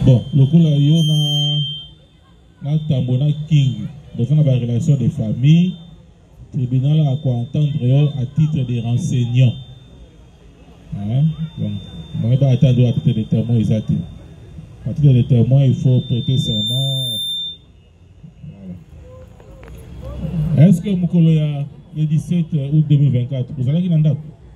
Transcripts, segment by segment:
Bon, le coup là, il y a Tambona King, dans une relation de famille, le tribunal a quoi entendre à titre de renseignant. Hein? Bon, on ne va pas attendre à titre de témoin, exactement. À titre de témoin, il faut prêter serment. Voilà. Est-ce que Mukoloya, le 17 août 2024, vous allez qui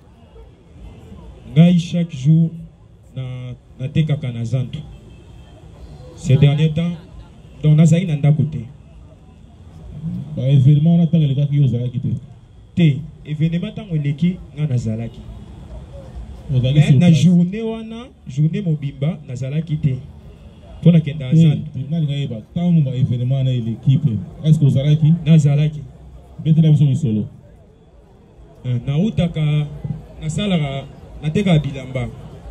Ngai chaque jour na tekaka na zandu. Ces derniers temps, dans Nazaï nanda côté. Événement on attend les gars qui osent quitter. Te événement tant eleki nga nazalaki. Mais na journée wana journée mobimba nazalaki te. Pour la kenda zandu. Na linga yeba tant mo événement na l'équipe. Est-ce que vous allez qui? Nazalaki. Bete na biso solo. Na utaka na sala na teka bilamba.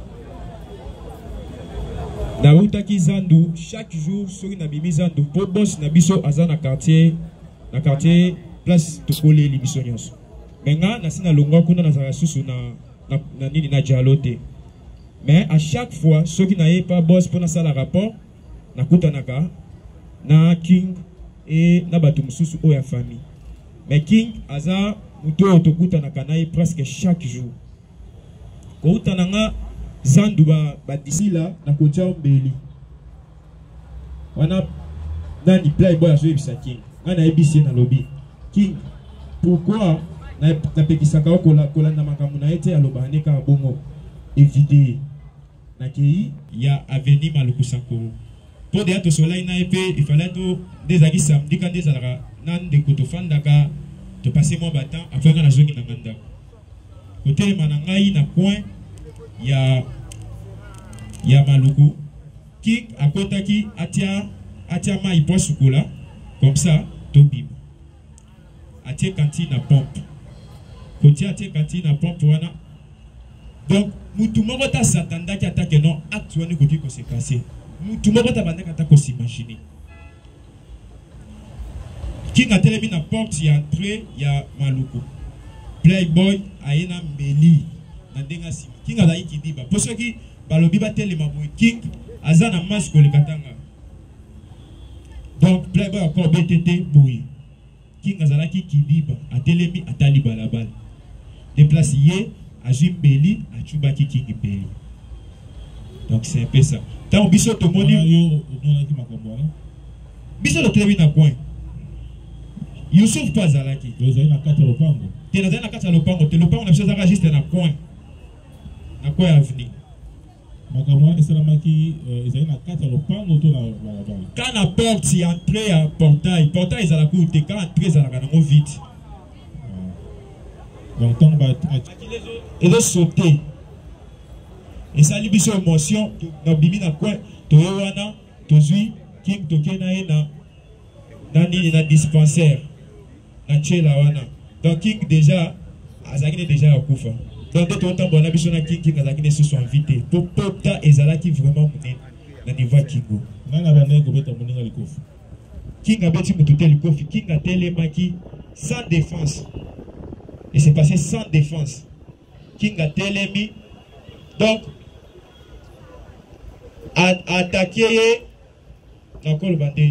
Na utaki zandu chaque jour sur na bimi zandu po boss na biso azana quartier place to coller li biso nyonso. Menga na sina longwa kuna na zara susu na nini na dialote. Mais à chaque fois ceux qui n'aient pas boss pour na sala rapport na kutanaka na King et na batu mususu o ya famille. Mais King aza muto to kutanaka na presque chaque jour. Ko utananga zandu ba disila na konja mbeli. Wana nani playboy azo ebisa King. Ngana ebisi na lobby. King pourquoi na pekisaka kola na makamuna ete aloba neka bongo éviter na kei ya avenir malukusako. Pour de ato soleil na epé il fallait to des agi samedi quand des alaka nan de koto fandaka to passer mon battant après na zongi na nganda. Côté manangai na coin ya maluku King akotaki atia mai po sukola comme ça to bim atie cantine à pompe côté atie cantine à pompe wana donc mutu moko ta satanda ki attaque non acte wani koki ko se passer mutu moko ta bandaka ta ko s'imaginer King a telemi na porte ya entrée ya maluku playboy ayena mbeli na ndenga sima King azali kidiba po soki balobi ba telema boy King azana masque le katanga. Donc playboy encore BTT boy King azalaki kidiba atelemi atali balabala déplacé à Jimbeli à Chubaki King Beli. Donc c'est un peu ça. Tant biso to moni biso le telebi na coin Youssouf pas zalaki na kata lopango te na kata lopango te lopango na biso zaka juste na coin avenir makamwa esalamaki ezali na kata lopango to na balabala quand la porte y entrer à portail ezalaka te quand entrer ezalaka nango vite donc tant ba ezo sauter esali biso émotion na bimi na coin toye wana tozwi King toke na ye na nini na dispensaire na chela wana donc King déjà azalaki déjà akufa donc tout temps bon biso na King azalaki sous invité pour pota ezalaki vraiment munene na niveau Kingo nana bana ko beta moninga likofi King abeti mutu te likofi King atelemaki sans défense et c'est passé sans défense King a telemi donc attaqué encore le bandé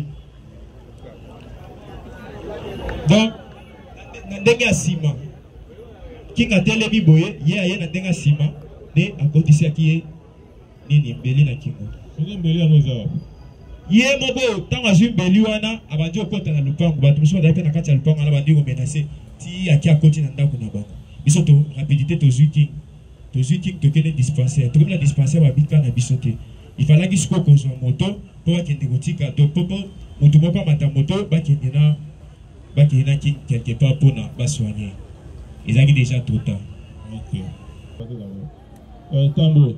donc ndenge ya sima King a telemi boye ye aye na ndenge ya sima ne akotisaki ye nini mbeli na Kingo mbeli ya moza ye mobo tango azwi mbeli wana abandi okota na lupango bato mosusu bazali mpe na kati ya lupango wana bandi komenase ti aki akoti na ndako na bango biso to rapidité tozwi King tokende dispensaire tokomi na dispensaire babika na biso te il fallaki siko kozwa moto mpo bakende kotika to popo motu moko amata moto bakende na King quelque part mpona basoigner ezalaki déjà trop tard. Tambo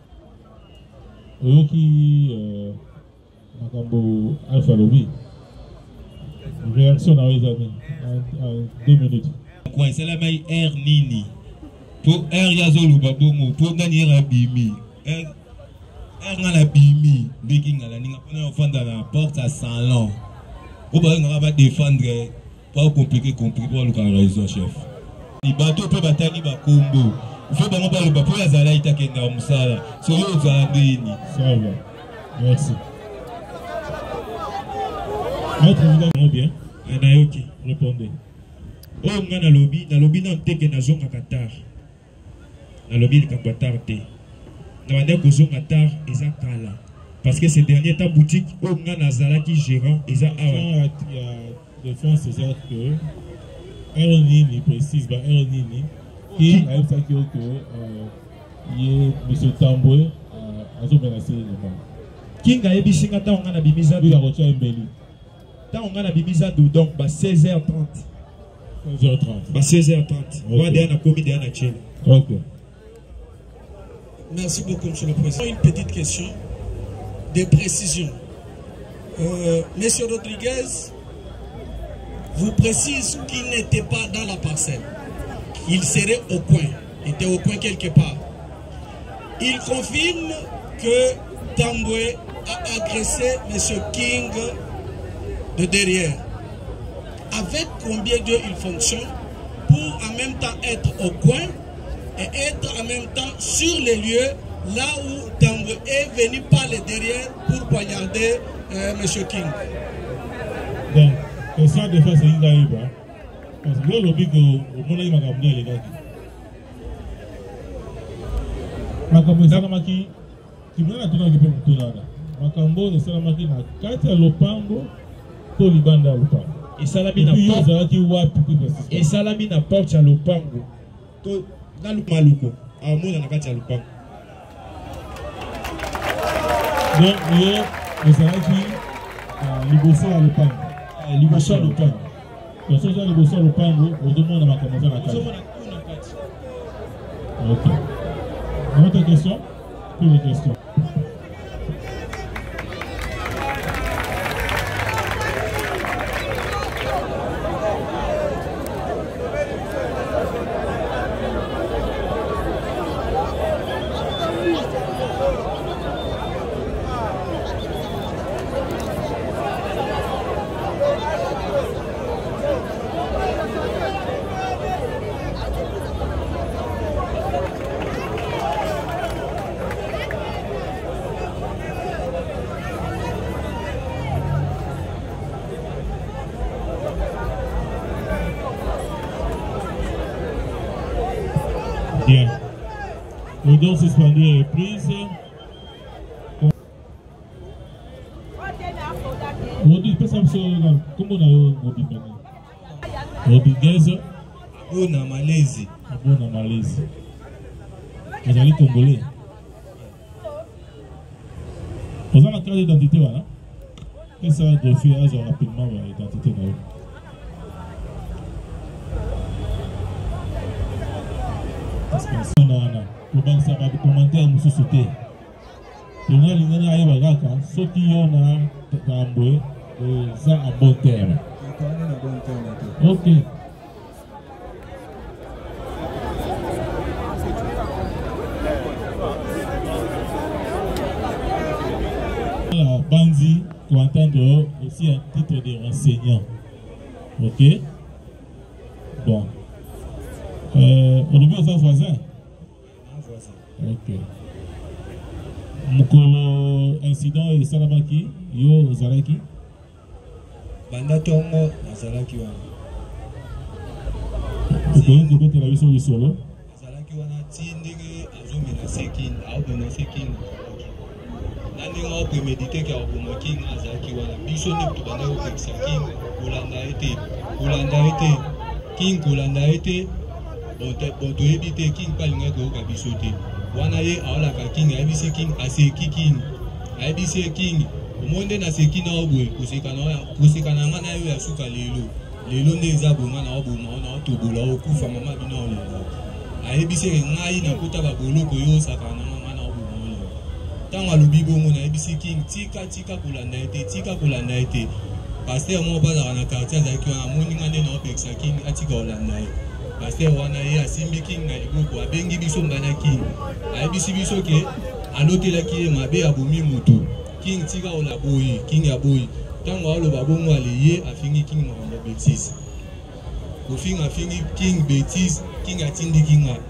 oyoki makambo Alpha lobi réaction na ezani en 2 minutes kwa salamai air nini pour air yazolu babongo pour gagner abimi air ngala bimi biki ngala ninga pona ofanda na porte à salon ou ba ngara ba défendre pas compliqué pour le raison chef ni bateau pe batani ba kombo faut bango ba le ba pour yazala itakenda musala so yo za ndini ça va Merci. Maître, vous allez bien? Anayoki. Répondez. Oh, nga na lobby na teke na zonga Qatar. Na lobby le Qatar te. Na bande ko zonga Qatar eza kala. Parce que ces derniers temps boutique oh nga na zalaki gérant eza awa. Il y a des fonds c'est ça que Ernini précise ba Ernini qui a fait que il monsieur Tamboué a zo menacé le monde. Kinga yebisinga ta nga na bimiza lui la rocha mbeli. Ta nga na bimiza donc ba 16h30. 16h30. 16h30. Moi, derrière, derrière, ok. Merci beaucoup, Monsieur le Président. Une petite question de précision. Monsieur Rodriguez vous précise qu'il n'était pas dans la parcelle. Il serait au coin. Il était au coin quelque part. Il confirme que Tamboué a agressé Monsieur King de derrière. Avec combien d'heures il fonctionne pour en même temps être au coin et être en même temps sur les lieux là où Tamboué est venu par le derrière pour poignarder M. King. Donc, question de faire c'est une gaïba. Parce que le lobby que au monde m'a gagné les gars. Makambo salamaki kimana tuna kipe mtunana. Makambo de salamaki na kati ya lopango to libanda ya lopango. Et salami na porte ya lopango to na lumaluko amona na kati ya lopango. Donc yo ezalaki liboso ya lopango. Liboso ya lopango. Donc soki ya liboso ya lopango ozomona makambo eza na kati. Ok. Autre question? Plus de questions. Bien. L'audience suspendue est reprise. Aujourd'hui, comment on a Rodriguez. On a Malaisie. On a Malaisie. Vous allez Congolais. Vous avez la carte d'identité, voilà. Qu'est-ce que ça va greffer rapidement l'identité? Parce que si on a commentaire nous sauter. On a l'ingénieur à Yabagaka, ceux qui ont un Tamboué, ça en bon terme. Ok. La Banzi pour entendre aussi un titre de renseignant. Ok. Bon. On oublie un voisin. Ok. Mukolo incident et Salamaki, yo Zaraki. Banda Tongo, Nazaraki wana. Vous pouvez te la vie sur le solo. Nazaraki wana tindege azomena sekin, aubena sekin. Nani nga prémédité ki aubena king Nazaraki wana. Biso ne tubanda yo peksa king, Kolanda ete. King Kolanda ete. Bon to ebite king palinga ko ka biso te. Wana ye aola ka king abisi king aseki king. Abisi king. Omonde na seki na obwe kusekana ngana yo ya suka lelo. Lelo ndeza bonga na obuma na otobola okufa mama bino lelo. Ayebisi ngai na kuta ba boloko yo sakana ngana obuma lelo. Tanga lobi bongo na abisi king tika kolanda ete. Pasteur mo baza na quartier za kiwa moninga nde na opeksa king atika olanda ete. Pasteur wana ye asimbi king na egoko abengi biso mbana king. Ayebisi biso ke alotelaki ye mabe abomi mutu. King tika ola boyi, king ya boyi. Tango aloba bongo aleye afingi king makambo bêtise. Kofinga afingi king bêtise, king atindi kinga.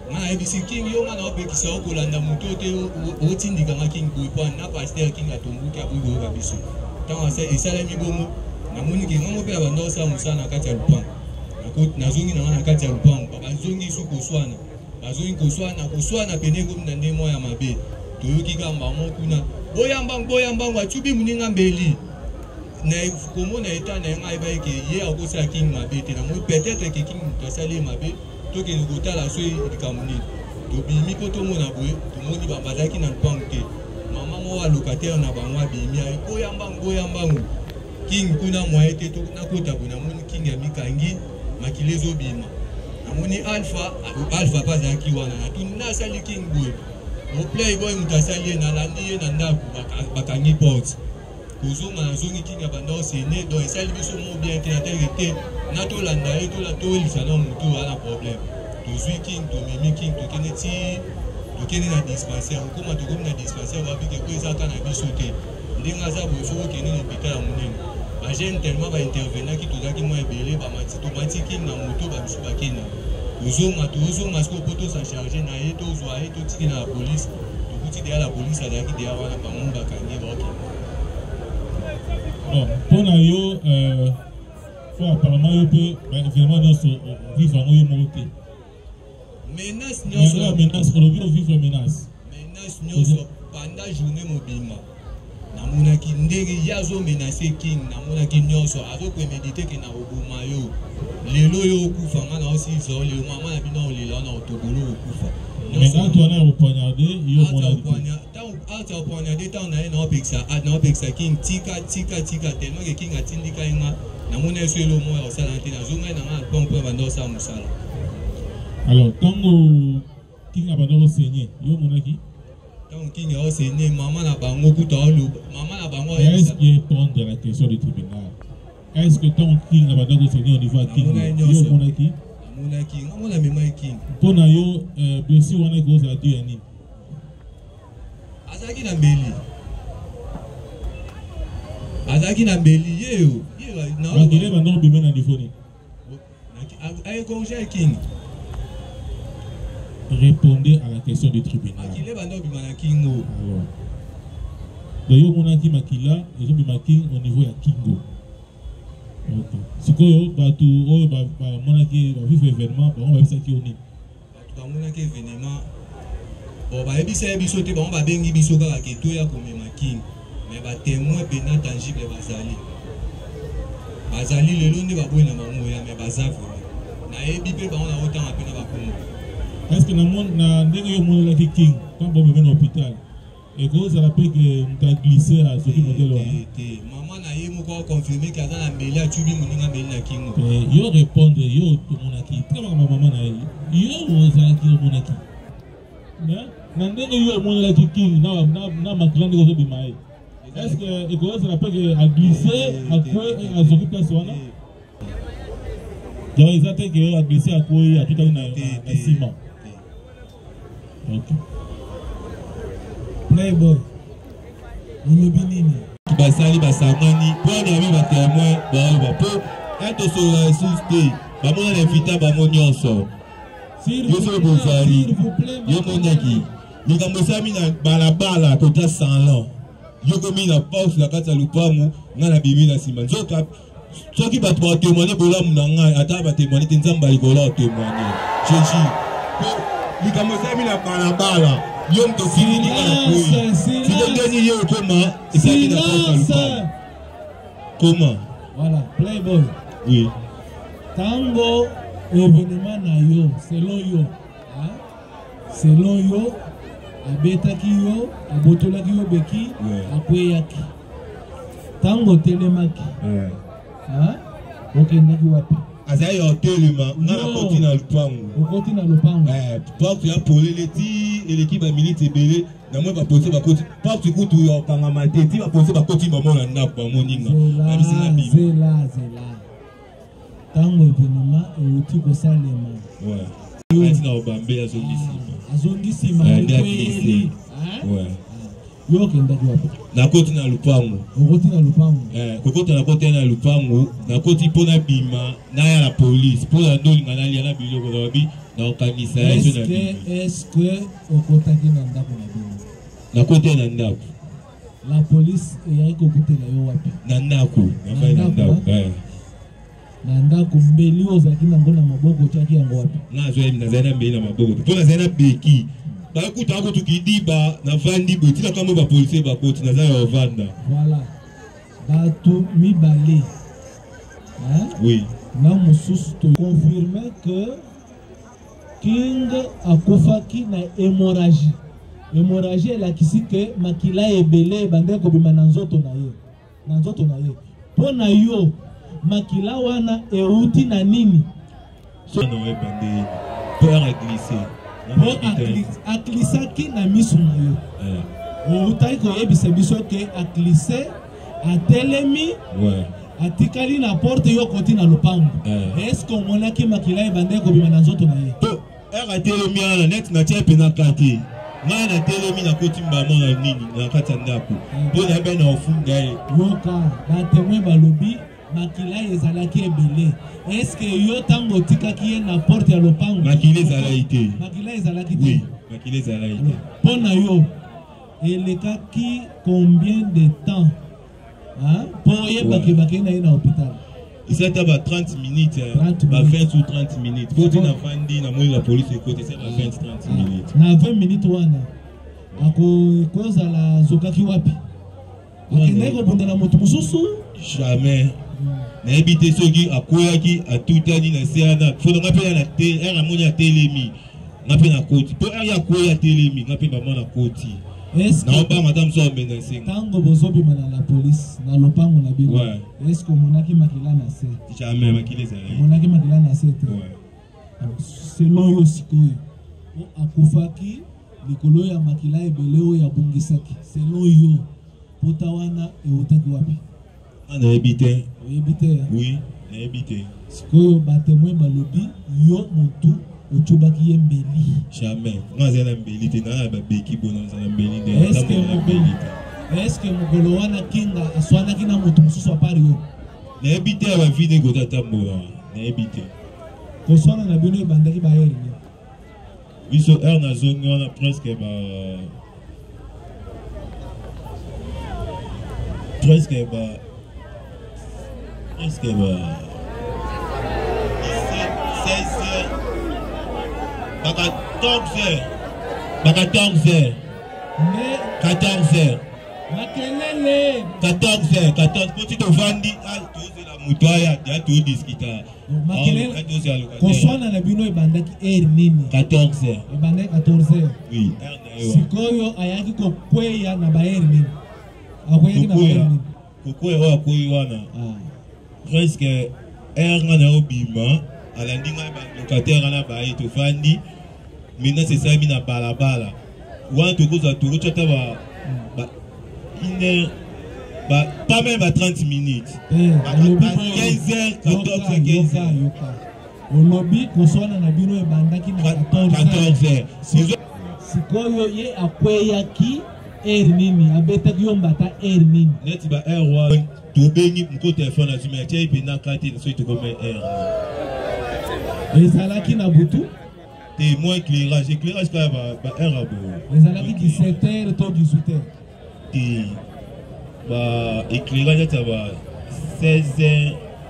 ngana ebisi king yo ngana opekisa okolanda muto te otindika nga king boy kwa na pasteur king atombuki abugo ka biso tant ça esala mi bongo na moni ke ngamo pe abando sa musana kati ya lupango nazongi na ngana kati ya lupango bazongi su koswana bazongi koswana pene ko na ndemo ya mabe toyoki kamba mo kuna boyamba atubi muninga mbeli na komo na eta na ngai ba ke ye akosa king mabe te na mo peut-être que king tosali mabe to ke ngotala so ikamuni to bimi ko to mona boye to moni ba bazaki na lupango te mama mo wa locataire na bangwa bimi ay boyamba king kuna mwa ete to na kota kuna moni king ya mikangi makilezo bima na moni alpha bazaki wana na tunna sali king boy mo playboy mutasali na landi na ndaku bakangi porte kuzunga na zongi king ya bando sene do esali biso mo bien te te na to landa e to la to lisana mutu ala problème to zui king to mimi king to kene na dispensaire koma to na dispensaire wa bike ko ezaka na biso te ndinga za bo fo kene na hôpital munene ba jeune tellement ba intervenir ki to zaki mo ebele ba mati king na mutu ba biso bakena uzonga sko poto sa charger na ye to zwa ye to tiki na la police to kuti de la police azaki de wana ba mo bakangi ba okay. Bon, pour nous, faut apparemment vraiment vivre en monté. Menace, on vivre menace. Menace, pendant journée mobile. Namuna ki ndege yazo menacé king, namuna ki nyonso azo préméditer que na obuma yo. Lelo yo kufa ngana aussi zo le mama na bino lelo na otobolo kufa. Mais quand on est au poignardé, il y a au poignardé, tant on a pexa king tika tellement que king a tindika inga na mona sur le mois au salante na zonga na pompe bando sa musala. Alors tant king a bando saigné, yo monaki. Tant king a saigné maman na bango kutolo, maman na bango. Est-ce qu'il répond à la question du tribunal? Est-ce que tant king a bando saigné au niveau king yo monaki? Monaki, on a même king. Pour nous, bien sûr, on est gros à Dieu ani. Azaki na mbeli yeo. Na kile bando bimé na difoni. Ay congé king. Répondez à la question du tribunal. Kile bando bimé na kingo. Alors. D'ailleurs, monaki makila, ils ont bimé king au niveau ya kingo. Ok. Si quoi, batu, oh, monaki, vivre événement, on va ça qui on est. Batu, monaki événement. Bon, bah, ebisa bisote, bon, bah, bengi bisoka la keto ya comme king, mais bah, témoin pénal tangible bazali le long de ba boina bango ya mais bazava. Na ebi pe ba on a autant appelé ba komo. Est-ce que na mon na ndenge yo mon la king, quand bon ben hôpital. Et que ça rappelle que m'ta glissé à ce qui modèle là. Maman na yé mo ko confirmer que dans la melia tubi muninga melia king. Yo répondre yo to monaki. Très maman na yo ozaki monaki. Na ndenge yo mon la king na maklande ko bimaye. Est-ce que et que ça rappelle que a glissé à quoi à zoki place wana? Donc ils attendent que a glissé à quoi à tout à ciment. OK. Playboy. Nini. Basali basamani pour na ba témoin ba po être sur la société ba mo na inviter ba mo nyonso. S'il vous plaît, yo monaki. Ni kama sami na balabala tota sanlo. Yo komi na pause la kata lupamu ngana bibi na sima. Nzoka soki ba to témoigner bola munanga ata ba témoigner nzamba likola témoigner. Jeji. Ni kama sami na balabala. Yo mto fini ni kana kui. Fidel deni yo comment et ça qui n'a pas comment? Voilà, Playboy. Oui. Tango événement na yo, selon yo. Hein? Selon yo, abetaki yo, abotolaki yo beki, akweyaki. Tango telemaki. Hein? Okendaki wapi? Azai hotelema, ngana koti na lupango. Okoti na lupango. Porte ya polele ti et l'équipe a milité belé, na moi ba poser ba koti. Porte kutu yo kanga maté, ti ba poser ba koti ba mona na ba moninga. Zela. Tango événement outi ko salema. Ouais. Ati na obambe azongisima. Kweli. Ouais. Yo kendaki wapi? Na koti na lupango. Okoti na lupango. Kokota na koti na lupango, na koti pona bima, na ya la police, pona ndoli ngana lia na biloko na bi, Donc, est-ce que au côté qui n'a pas na côté Nandako. La police est au côté de Yowapi. Nandako. Nandako mbeli ozaki nango na maboko chaki yango wapi. Na zo na zana mbeli na maboko. Pour na zana beki. Ba kuta ko tukidiba na vandi boti na kama ba police ba koti na zana vanda. Voilà. Batu mibale. Hein? Oui. Na mususu to confirmer que King akufaki na hémorragie. Hémorragie est la kisike makila ebele bande ko bima na nzoto na ye. Na nzoto na ye. Pona yo makila wana euti na nini? So no bande peur à glisser. Pour aklisaki na misu na yo. Outai ko yebisa biso ke aklise atelemi. Ouais. Atikali na porte yo koti na lopango. Est-ce qu'on monaki makila ebande ko bima na nzoto na ye? A telemi na net na tie pe na kati. Na na telemi na koti mbama na nini na kati ndako. Po na be na ofunga ye. Yoka ba témoin balobi makila ezalaki ebele. Est-ce que yo tango tikaki ye na porte ya lopango? Makila ezalaki. Makila ezalaki te. Oui, makila ezalaki. Po na yo elekaki combien de temps? Hein? Pour ye bakebake na ye na hôpital. Il s'est à 30 minutes, 20 ou 30 minutes. Quand on a vendu, la police est côté, c'est 20-30 minutes. Na 20 minutes, ako cause la zokaki wapi. Akende ko bunda na moto mususu? Jamais. Na habité soki akoyaki a tout ani na seana. Faut nga pe na te, era moni a telemi. Nga pe na koti. Po ya koya telemi, nga pe ba na koti. Est-ce que madame so menacé tango bozobi mana la police na lopango na bino? Est-ce que monaki makila na se? Jamais makila ezali. Monaki makila na se te. Selon yo sikoyo o akufaki likolo ya makila ebele o ya bungisaki. Selon yo potawana eutaki wapi? Ana ebite. Ebite. Oui, na ebite. Sikoyo batemwe balobi yo mutu ochubaki ye mbeli. Jamais. Moi j'ai la mbeli te na ba beki bona na mbeli de. Est-ce que mugolo wana kinga aswana kina mutu mususu apari yo? Na ebite ba vide ko tatambola. Na ebite. Ko swana na bino bandaki ba yeri ni. Biso na zone on a presque ba 14 heures. 14 petit to vandi al toze la mutaya ya to discuter. Koswana na bino ebandaki heure nini? 14 heures. Ebandaki 14 heures. Oui. Sikoyo ayaki ko kweya na ba heure nini? Akweyaki na ba heure nini? Kokweya akoyi wana. Presque heure na obima alandinga ba locataire na ba to vandi. Maintenant c'est ça mina balabala. Ouan to koza to chata ba pas même à 30 minutes. 15h, 14h, 15h. Au lobby, koswana na bino ebandaki na 14h. Sikoyo ye akweyaki heure nini? Abetaki yo mbata heure nini? Neti ba heure wa to bengi mko téléphone na tuma tia ipena kati na so to comme heure. Ezalaki na butu? Témoin éclairage ka ba heure abo. Ezalaki 17h to 18h. Bah éclairage ça va 16h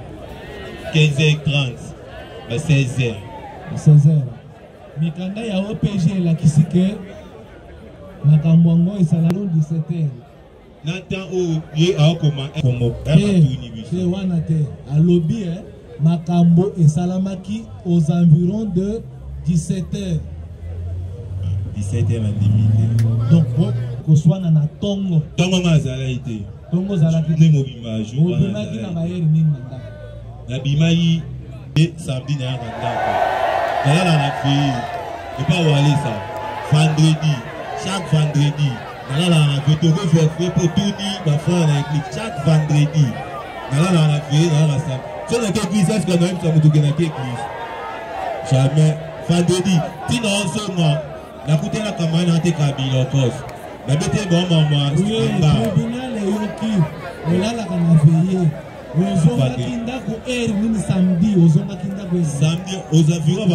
15h30 bah 16h mikanda ya OPG la kisike makambo esalalo 17h natan o ye a comment c'est wana te alobi makambo esalamaki aux environs de 17h 17h à 10h donc koswana na tongo mazala ite tongo zalaki te mobimaju mobimaki na bayeri nini nanda na bimayi et samedi na yanda na fille et pas wale ça vendredi chaque vendredi na photo ko faire pour Tony ba faire na église chaque vendredi na fille na ça so na église est-ce que nous même ça mutu na église jamais vendredi tino so na kutela kama na te kabilo kos na bete bon maman tribunal yoki olala kana veiller ozonga kinda ko heure nini samedi ozonga kinda ko samedi aux environs ba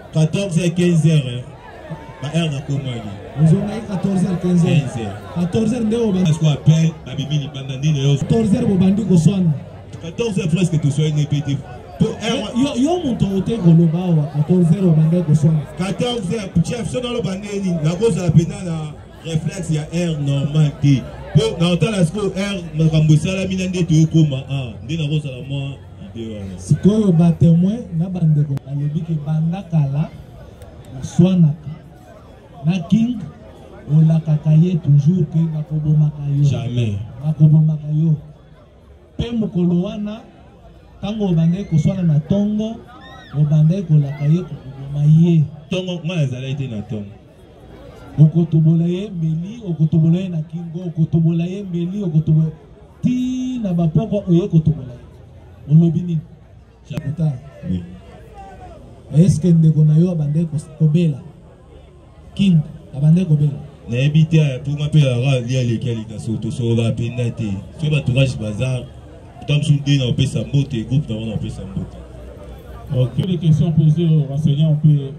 14h, 15h. Bah, heure n'a pas moins. Vous en avez 14h, 15h. 14h, est-ce qu'on appelle Babimi Libandandi 14h, vous bandez au soin. 14h presque tout soit une épée. Yo mon toté goloba wa 14h au bandé au soin. 14h, chef, son dans le bandé, la cause de la pénale, la réflexe, il y a air normal. Pour n'entendre la score, air, ma cambossa, la minande, tu es comme un. Dès la rose à la moi, si vous êtes témoin, na bande ko alobi ke banda kala swanaka na king on la kakaye toujours que na kobomaka yo jamais na kobomaka yo pe mokolo wana tango bande ko swana na tongo o bande ko la kaye ko boma ye tongo nga ezala été na tongo okotobola ye meli okotobola ye na kingo okotobola ye meli okotobola ti na bapoko oye kotobola ye olobini chapota oui est-ce que ndeko na yo abande kobela king abande kobela na habité pour m'appeler la lia lesquels dans soto so va penate so ba tourage bazar tam soudé na pesa mbote groupe na pesa mbote. Ok, les questions posées aux renseignants, on peut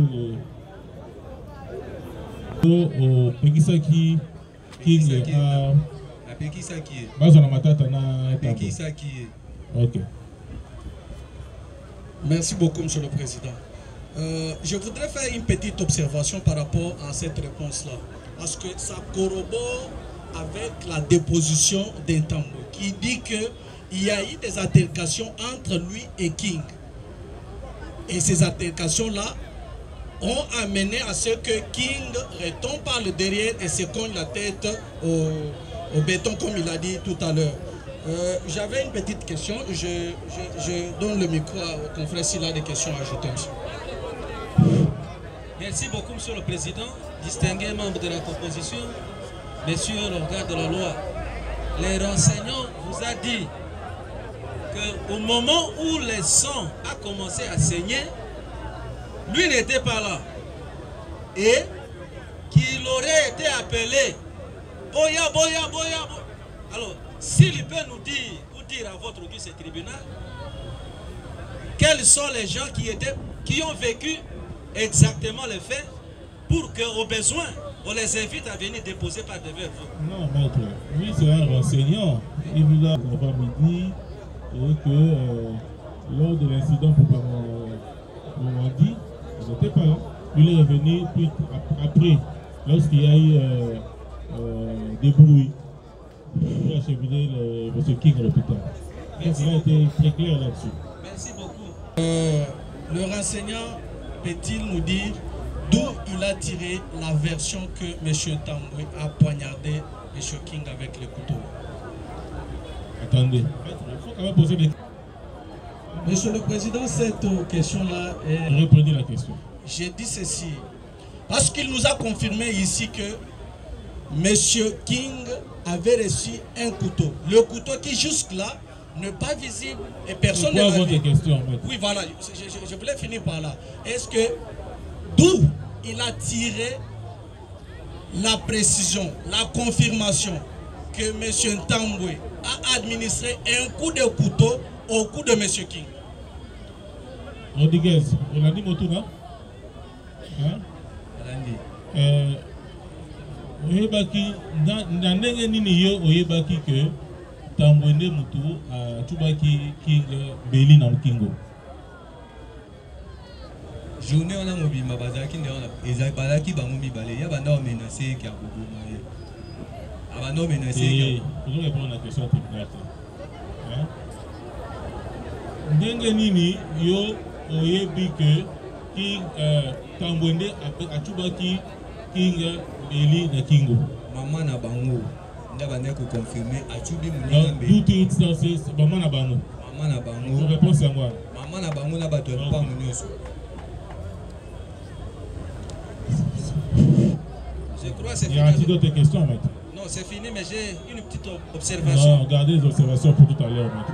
au Pekisaki King a Pekisaki base na matata na Pekisaki. Ok. Merci beaucoup, Monsieur le Président. Je voudrais faire une petite observation par rapport à cette réponse-là. Parce que ça corrobore avec la déposition d'Intambo, qui dit qu'il y a eu des altercations entre lui et King. Et ces altercations-là ont amené à ce que King retombe par le derrière et se cogne la tête au béton, comme il a dit tout à l'heure. J'avais une petite question. Je donne le micro au confrère s'il a des questions à ajouter. Merci beaucoup, Monsieur le Président, distingués membres de la composition, Messieurs l'organe de la loi. Les renseignants vous a dit qu'au moment où le sang a commencé à saigner, lui n'était pas là. Et qu'il aurait été appelé Boya, Boya, Boya. Alors, s'il peut nous dire, ou dire à votre audience et tribunal, quels sont les gens qui ont vécu exactement les faits pour qu'au besoin, on les invite à venir déposer par devers vous. Non, maître, oui, c'est un renseignant. Il nous a midi que lors de l'incident pour Mouadi, il n'était pas là. Il est revenu puis après, lorsqu'il y a eu des bruits. Pour acheminer M. King à l'hôpital. Donc il a été très clair là-dessus. Merci beaucoup. Le renseignant peut-il nous dire d'où il a tiré la version que M. Tamboué a poignardé M. King avec le couteau? Attendez, il faut quand même poser des questions. Monsieur le Président, cette question-là est... Reprenez la question. J'ai dit ceci, parce qu'il nous a confirmé ici que M. King avait reçu un couteau. Le couteau qui jusque-là n'est pas visible et personne ne l'a vu. Question, oui, voilà, je voulais finir par là. Est-ce que d'où il a tiré la précision, la confirmation que M. Tamboué a administré un coup de couteau au cou de M. King? Rodriguez, on a dit Motuna? Hein? Oyebaki na ndenge nini yo oyebaki ke Tamboué mutu atubaki King Beli na Kingo. Journée on a mobile ma bazaki ndona ezalaki bango mibale ya banda menacé ki akoboma ye. Abando menacé ki. Pour répondre à la question technique. Hein? Ndenge nini yo oyebi ke King Tamboué atubaki King Beli na Kingo. Maman na bango ndabande ko confirmer atubi muninga mbeli. Tout instance maman na bango. Maman na bango. Pour réponse à moi. Maman na bango na bato pas munyoso. Je crois que c'est fini. Il y a d'autres questions, maître? Non, c'est fini, mais j'ai une petite observation. Non, regardez les observations pour tout à l'heure, maître.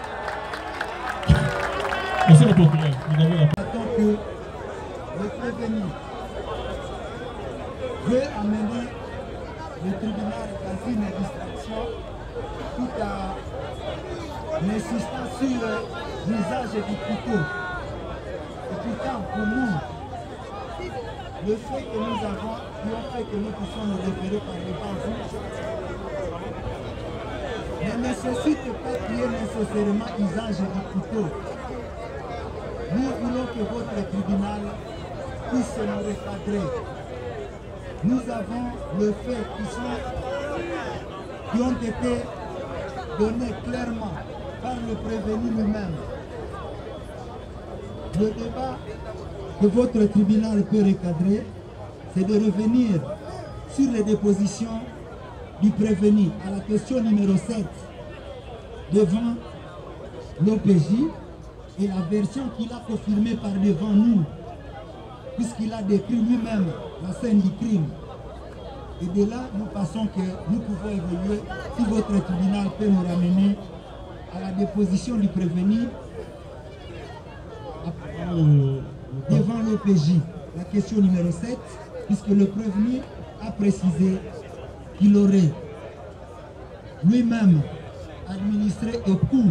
Monsieur le procureur, vous avez la parole. Que le prévenu veut amener le tribunal dans une distraction tout en insistant sur l'usage du couteau. Et pourtant, pour nous, le fait que nous avons, qui ont fait que nous puissions nous référer par le temps ne nécessite pas qu'il y ait nécessairement usage du couteau. Nous voulons que votre tribunal puisse nous recadrer. Nous avons le fait qui ont été donnés clairement par le prévenu lui-même. Le débat que votre tribunal peut recadrer, c'est de revenir sur les dépositions du prévenu à la question numéro 7 devant l'OPJ et la version qu'il a confirmée par devant nous, puisqu'il a décrit lui-même la scène du crime. Et de là, nous pensons que nous pouvons évoluer si votre tribunal peut nous ramener à la déposition du prévenu devant l'OPJ, la question numéro 7, puisque le prévenu a précisé qu'il aurait lui-même administré un coup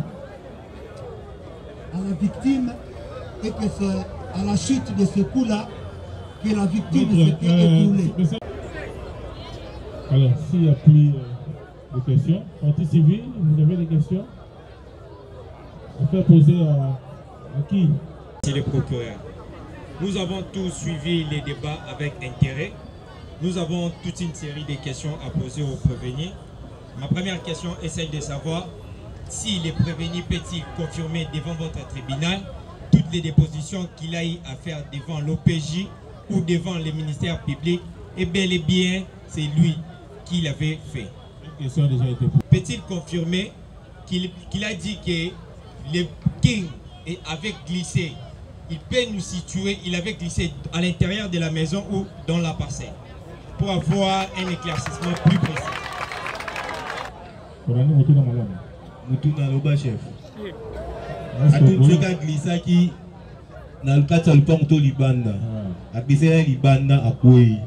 à la victime et que c'est à la suite de ce coup-là que la victime s'était écoulée. Alors, s'il n'y a plus de questions, partie civile, vous avez des questions à faire poser à qui? C'est le procureur. Nous avons tous suivi les débats avec intérêt. Nous avons toute une série de questions à poser aux prévenus. Ma première question est celle de savoir si les prévenus peut-il confirmer devant votre tribunal toutes les dépositions qu'il a eu à faire devant l'OPJ ou devant le ministère public, et bel et bien c'est lui qui l'avait fait. Une question a déjà été posée. Peut-il confirmer qu'il a dit que le King avait glissé, il peut nous situer, il avait glissé à l'intérieur de la maison ou dans la parcelle, pour avoir un éclaircissement plus précis. Mutuna loba chef. Atunzeka glissa qui na lukata lupang to libanda. Akisera libanda akwei.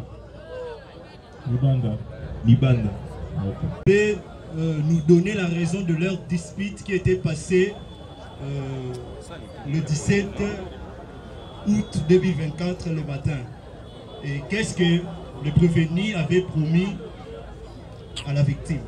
Libanda. Et nous donner la raison de leur dispute qui était passée le 17 août 2024 le matin. Et qu'est-ce que le prévenu avait promis à la victime?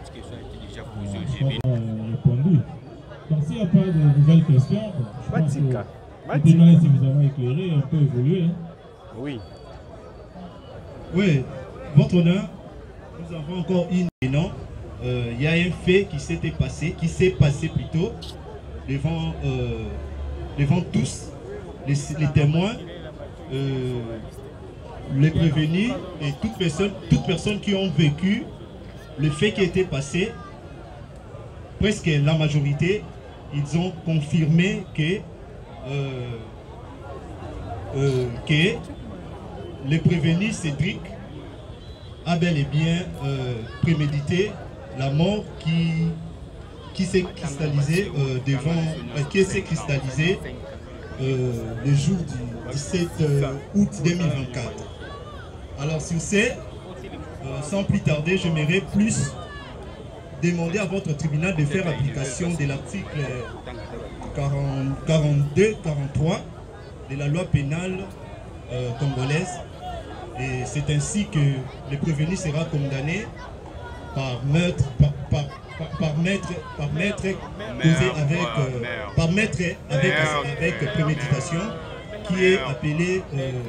Répondu. Donc s'il n'y a pas de nouvelles questions, je pense que le tribunal est suffisamment éclairé, on peut évoluer. Hein. Oui. Oui, votre honneur, nous avons encore une non. Il y a un fait qui s'est passé plutôt devant tous les témoins, les prévenus et toute personne qui ont vécu le fait qui était passé. Presque la majorité, ils ont confirmé que le prévenu Cédric a bel et bien prémédité la mort qui s'est cristallisée le jour du 17 août 2024. Alors sur ce, sans plus tarder, j'aimerais plus demander à votre tribunal de faire application de l'article 42-43 de la loi pénale congolaise. Et c'est ainsi que le prévenu sera condamné par meurtre avec préméditation, qui est appelé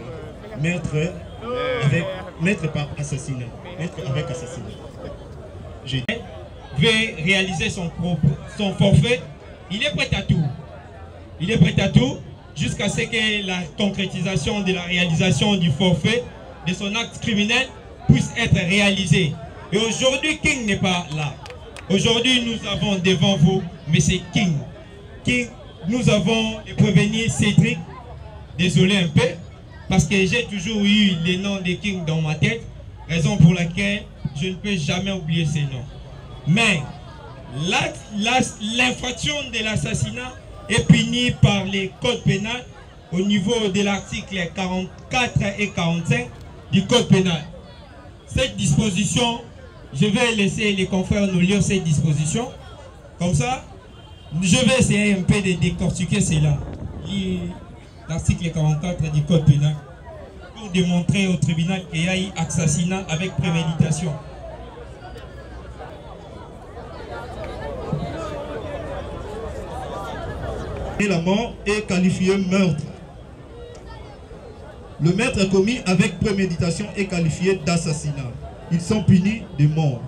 meurtre par assassinat. Meurtre avec assassinat. Veut réaliser son forfait, il est prêt à tout. Il est prêt à tout jusqu'à ce que la concrétisation de la réalisation du forfait, de son acte criminel, puisse être réalisée. Et aujourd'hui, King n'est pas là. Aujourd'hui, nous avons devant vous M. King. King, nous avons le prévenu Cédric. Désolé un peu, parce que j'ai toujours eu les noms de King dans ma tête, raison pour laquelle je ne peux jamais oublier ces noms. Mais l'infraction de l'assassinat est punie par les codes pénals au niveau de l'article 44 et 45 du code pénal. Cette disposition, je vais laisser les confrères nous lire cette disposition. Comme ça, je vais essayer un peu de décortiquer cela. L'article 44 du code pénal. pour démontrer au tribunal qu'il y a eu assassinat avec préméditation. Et la mort est qualifiée meurtre. Le meurtre commis avec préméditation est qualifié d'assassinat. Ils sont punis de mort.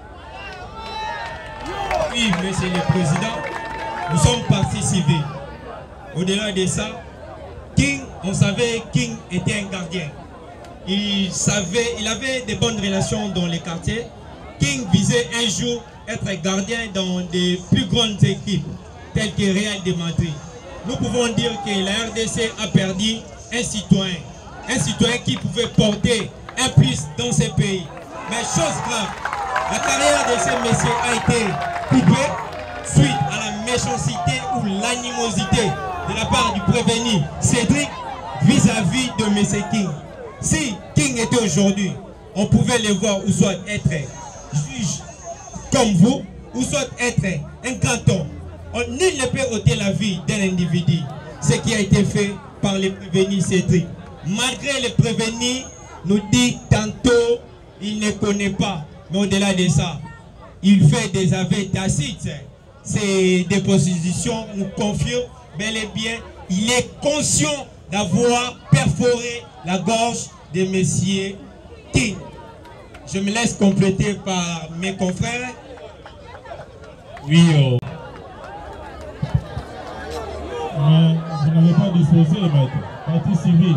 Oui, monsieur le président, nous sommes partis civils. Au-delà de ça, King, on savait que King était un gardien. Il avait de bonnes relations dans les quartiers. King visait un jour être gardien dans des plus grandes équipes, telles que Real de Madrid. Nous pouvons dire que la RDC a perdu un citoyen qui pouvait porter un plus dans ce pays. Mais chose grave, la carrière de ce monsieur a été coupée suite à la méchanceté ou l'animosité de la part du prévenu Cédric vis-à-vis de M. King. Si King était aujourd'hui, on pouvait le voir ou soit être juge comme vous, ou soit être un grand homme. Nul ne peut ôter la vie d'un individu. Ce qui a été fait par le prévenu Cédric. Malgré le prévenu, nous dit tantôt, il ne connaît pas. Mais au-delà de ça, il fait des aveux tacites. Ces dépositions nous confirment bel et bien, il est conscient d'avoir perforé la gorge de messieurs King. Je me laisse compléter par mes confrères. Oui, vous n'avez pas disposé, maître. Partie civile.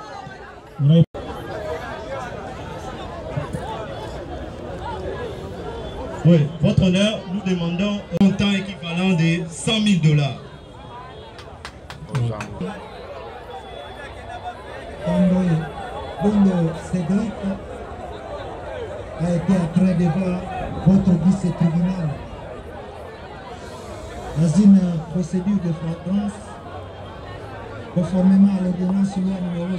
Oui, votre honneur, nous demandons un montant équivalent de 100 000 $. Bondo Cédric a été attrait devant votre vice-tribunal dans une procédure de flagrance conformément à l'ordonnance loi numéro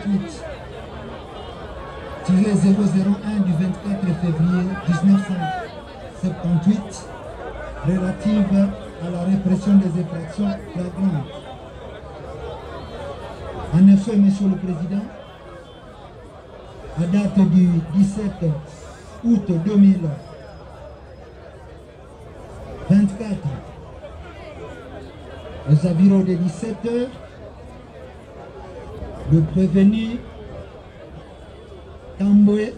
78-001 du 24 février 1978 relative à la répression des infractions flagrantes. En effet, Monsieur le Président, à date du 17 août 2024, aux environs de 17 h, le prévenu Tamboué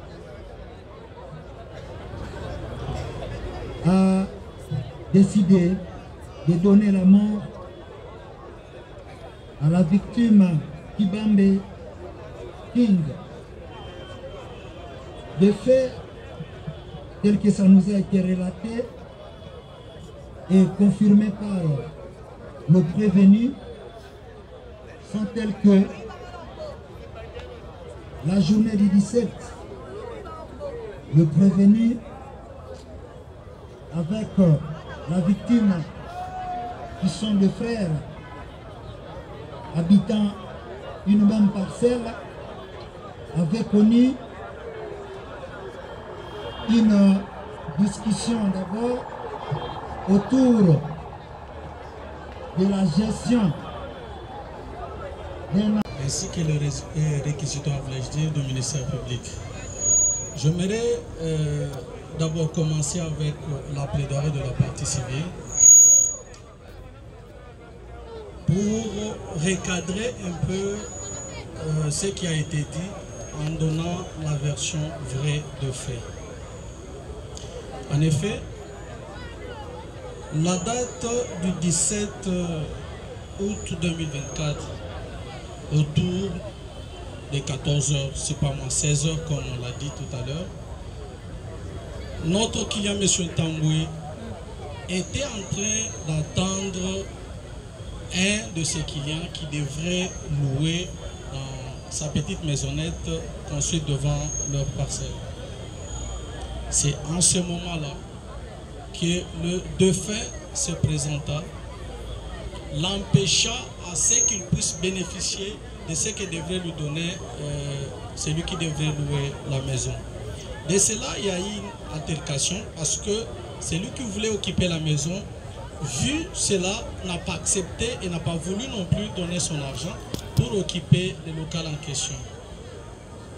a décidé de donner la mort à la victime Kibambe King. De fait, tel que ça nous a été relaté et confirmé par le prévenu, sont tels que la journée du 17, le prévenu avec la victime qui sont des frères habitant une même parcelle avait connu une discussion d'abord autour de la gestion d'un ainsi que le réquisitoire, voulais-je dire, du ministère public. J'aimerais d'abord commencer avec la plaidoirie de la partie civile pour recadrer un peu ce qui a été dit en donnant la version vraie de fait. En effet, la date du 17 août 2024, autour des 14 h, c'est pas moi, 16 h comme on l'a dit tout à l'heure, notre client M. Tamboué était en train d'attendre un de ses clients qui devrait louer dans sa petite maisonnette construite devant leur parcelle. C'est en ce moment-là que le défunt se présenta, l'empêcha à ce qu'il puisse bénéficier de ce que devrait lui donner celui qui devrait louer la maison. De cela, il y a eu une altercation parce que celui qui voulait occuper la maison, vu cela, n'a pas accepté et n'a pas voulu non plus donner son argent pour occuper le local en question.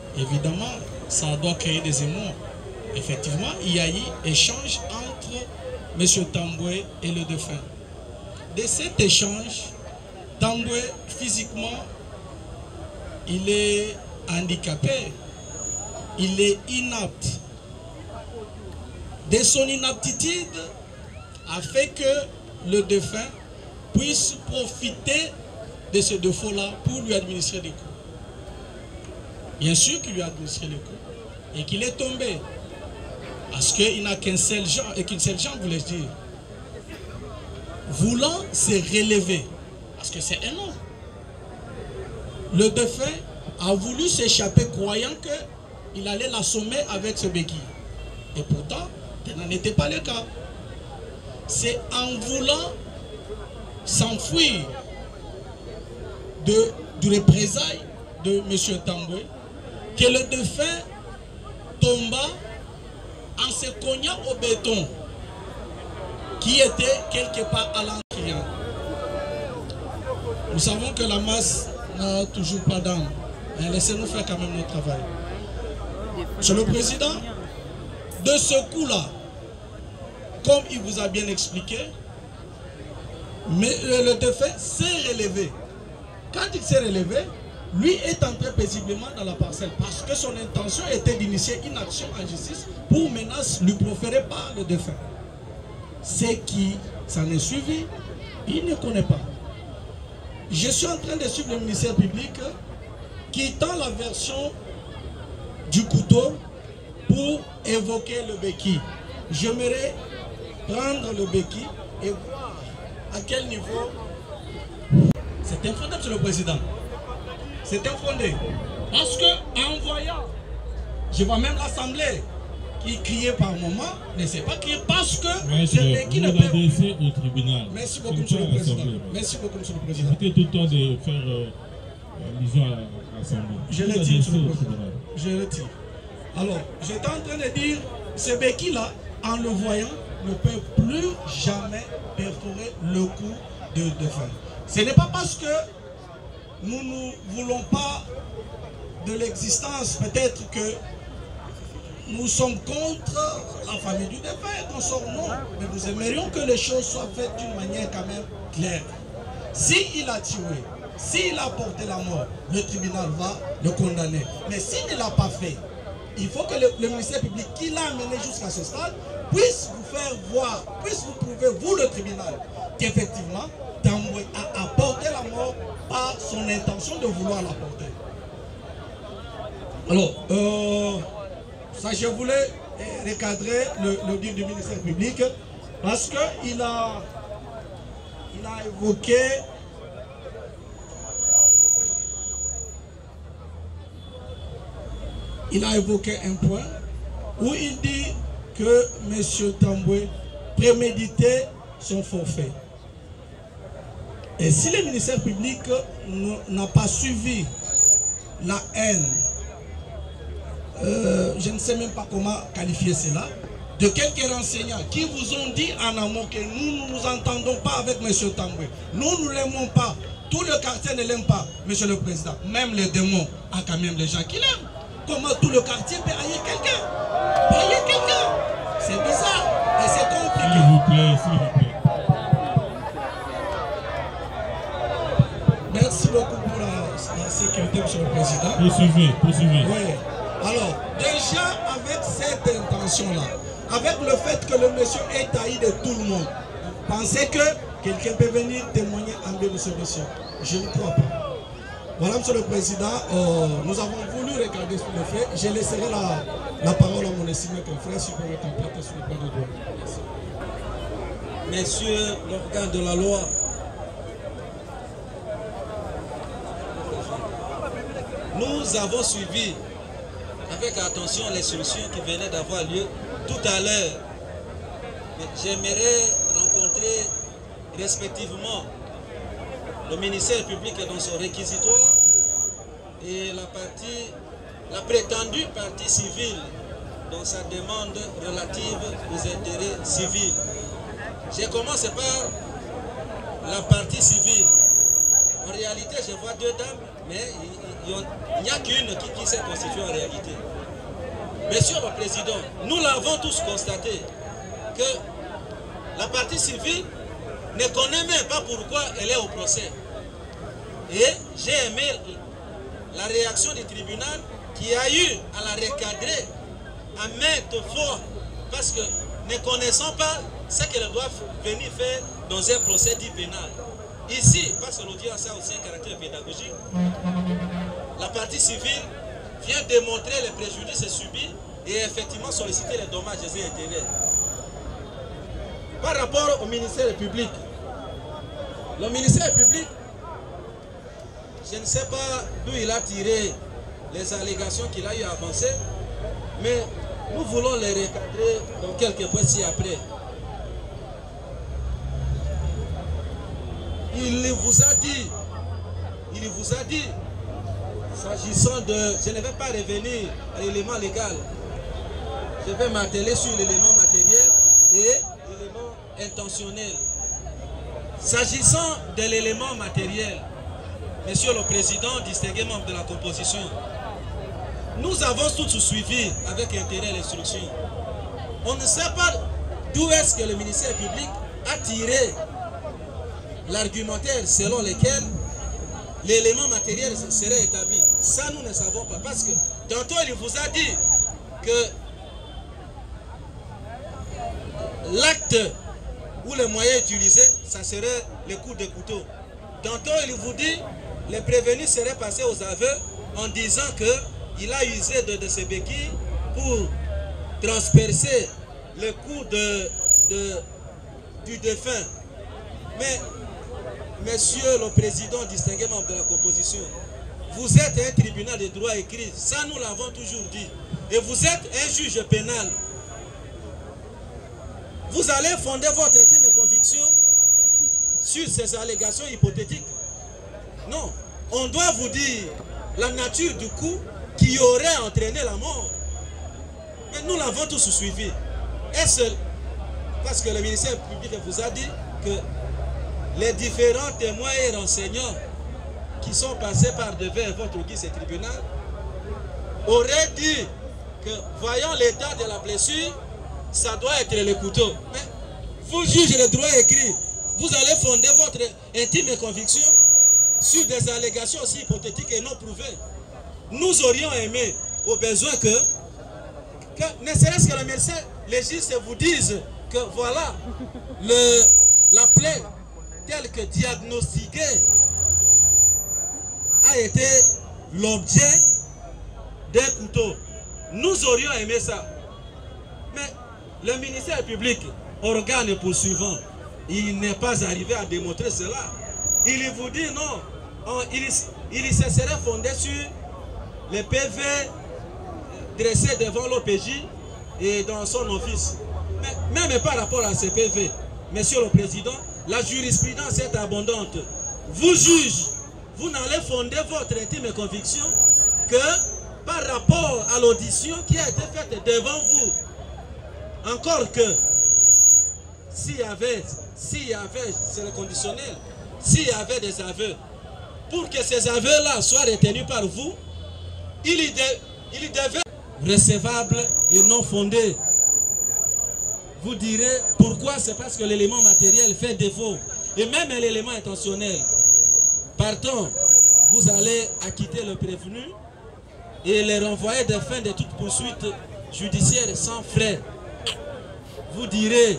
évidemment, ça doit créer des émois. Effectivement, il y a eu échange entre M. Tamboué et le défunt. De cet échange, Tamboué, physiquement, il est handicapé, il est inapte. De son inaptitude a fait que le défunt puisse profiter de ce défaut-là pour lui administrer des coups. Bien sûr qu'il lui a administré les coups et qu'il est tombé. Parce qu'il n'a qu'une seule jambe, voulais-je dire. Voulant se relever, parce que c'est un homme. Le défunt a voulu s'échapper croyant qu'il allait l'assommer avec ce béquille. Et pourtant, tel n'en était pas le cas. C'est en voulant s'enfuir du représailles de M. Tamboué que le défunt tomba en se cognant au béton qui était quelque part à l'encrier. Nous savons que la masse n'a toujours pas d'âme. Laissez-nous faire quand même notre travail. Monsieur le Président, de ce coup-là, comme il vous a bien expliqué, mais le défunt s'est relevé. Quand il s'est relevé, lui est entré paisiblement dans la parcelle parce que son intention était d'initier une action en justice pour menace lui proférée par le défunt. Ce qui s'en est suivi, il ne connaît pas. Je suis en train de suivre le ministère public qui tend la version du couteau pour évoquer le béquille. J'aimerais prendre le béquille et voir à quel niveau c'est infondé, Monsieur le Président. C'est infondé. Parce que en voyant, je vois même l'Assemblée qui criait par moment, ne sait pas crier parce que ce béquille ne peut pas au tribunal. Merci beaucoup, Monsieur le Président. Merci beaucoup, Monsieur le Président. C'était tout le temps de faire allusion à l'Assemblée. Je le dis, Monsieur le Président. Je le dis. Alors, j'étais en train de dire, ce béquille-là, en le voyant, ne peut plus jamais perforer le cou de défunt. Ce n'est pas parce que nous ne voulons pas de l'existence, peut-être que nous sommes contre la famille du défunt, qu'on sort non, mais nous aimerions que les choses soient faites d'une manière quand même claire. S'il a tué, s'il a porté la mort, le tribunal va le condamner. Mais s'il ne l'a pas fait, il faut que le ministère public qui l'a amené jusqu'à ce stade puisse vous faire voir, puisse vous prouver, vous le tribunal, qu'effectivement, Tamboué a apporté la mort par son intention de vouloir l'apporter. Alors, ça je voulais recadrer le dire du ministère public parce qu'il a évoqué un point où il dit que M. Tamboué préméditait son forfait. Et si le ministère public n'a pas suivi la haine, je ne sais même pas comment qualifier cela, de quelques renseignants qui vous ont dit en amont que nous ne nous entendons pas avec M. Tamboué. Nous ne l'aimons pas. Tout le quartier ne l'aime pas, M. le Président. Même les démons a quand même les gens qui l'aiment. Comment tout le quartier peut haïr quelqu'un? Haïr quelqu'un? C'est bizarre et c'est compliqué. S'il vous plaît, s'il vous plaît. Merci beaucoup pour la sécurité, M. le Président. Poursuivez, poursuivez. Oui. Alors, déjà avec cette intention-là, avec le fait que le monsieur est haï de tout le monde, pensez que quelqu'un peut venir témoigner en bien de ce monsieur? Je ne crois pas. Voilà, Monsieur le Président, nous avons voulu regarder sur le fait. Je laisserai la parole à mon estimé confrère si vous pouvez compléter sur le plan de droit. Merci. Messieurs l'organe de la loi, nous avons suivi avec attention les solutions qui venaient d'avoir lieu tout à l'heure. J'aimerais rencontrer respectivement le ministère public dans son réquisitoire et la prétendue partie civile dans sa demande relative aux intérêts civils. J'ai commencé par la partie civile. En réalité, je vois deux dames, mais il n'y a qu'une qui s'est constituée en réalité. Monsieur le Président, nous l'avons tous constaté que la partie civile ne connaît même pas pourquoi elle est au procès. Et j'ai aimé la réaction du tribunal qui a eu à la recadrer à maintes fois parce que ne connaissant pas ce qu'elle doit venir faire dans un procès dit pénal. Ici, parce que l'audience a aussi un caractère pédagogique, la partie civile vient démontrer les préjudices subis et effectivement solliciter les dommages et intérêts. Par rapport au ministère public, le ministère public, je ne sais pas d'où il a tiré les allégations qu'il a eu avancées, mais nous voulons les recadrer dans quelques points ci-après. Il vous a dit, s'agissant de, je ne vais pas revenir à l'élément légal, je vais m'atteler sur l'élément matériel et l'élément intentionnel. S'agissant de l'élément matériel, Monsieur le Président, distingué membre de la composition, nous avons tous suivi avec intérêt l'instruction. On ne sait pas d'où est-ce que le ministère public a tiré l'argumentaire selon lequel l'élément matériel serait établi. Ça, nous ne savons pas. Parce que tantôt, il vous a dit que l'acte ou le moyen utilisé, ça serait le coup de couteau. Tantôt, il vous dit les prévenus seraient passés aux aveux en disant qu'il a usé de ses béquilles pour transpercer le cou du défunt. Mais, Monsieur le Président, distingué membre de la composition, vous êtes un tribunal de droit écrit, ça nous l'avons toujours dit, et vous êtes un juge pénal. Vous allez fonder votre estime de conviction sur ces allégations hypothétiques? Non, on doit vous dire la nature du coup qui aurait entraîné la mort. Mais nous l'avons tous suivi. Est-ce parce que le ministère public vous a dit que les différents témoins et renseignants qui sont passés par devant votre guise et tribunal auraient dit que voyant l'état de la blessure, ça doit être le couteau. Mais vous jugez le droit écrit, vous allez fonder votre intime conviction sur des allégations aussi hypothétiques et non prouvées. Nous aurions aimé, au besoin que ne serait-ce que le médecin légiste vous dise que voilà, la plaie telle que diagnostiquée a été l'objet d'un couteau. Nous aurions aimé ça. Mais le ministère public, organe poursuivant, il n'est pas arrivé à démontrer cela. Il vous dit non, il se serait fondé sur les PV dressés devant l'OPJ et dans son office. Mais même par rapport à ces PV, Monsieur le Président, la jurisprudence est abondante. Vous juge, vous n'allez fonder votre intime conviction que par rapport à l'audition qui a été faite devant vous. Encore que, s'il y avait, c'est le conditionnel, s'il y avait des aveux, pour que ces aveux-là soient retenus par vous, il devait être recevable et non fondé. Vous direz pourquoi? C'est parce que l'élément matériel fait défaut. Et même l'élément intentionnel. Partons, vous allez acquitter le prévenu et les renvoyer de fin de toute poursuite judiciaire sans frais. Vous direz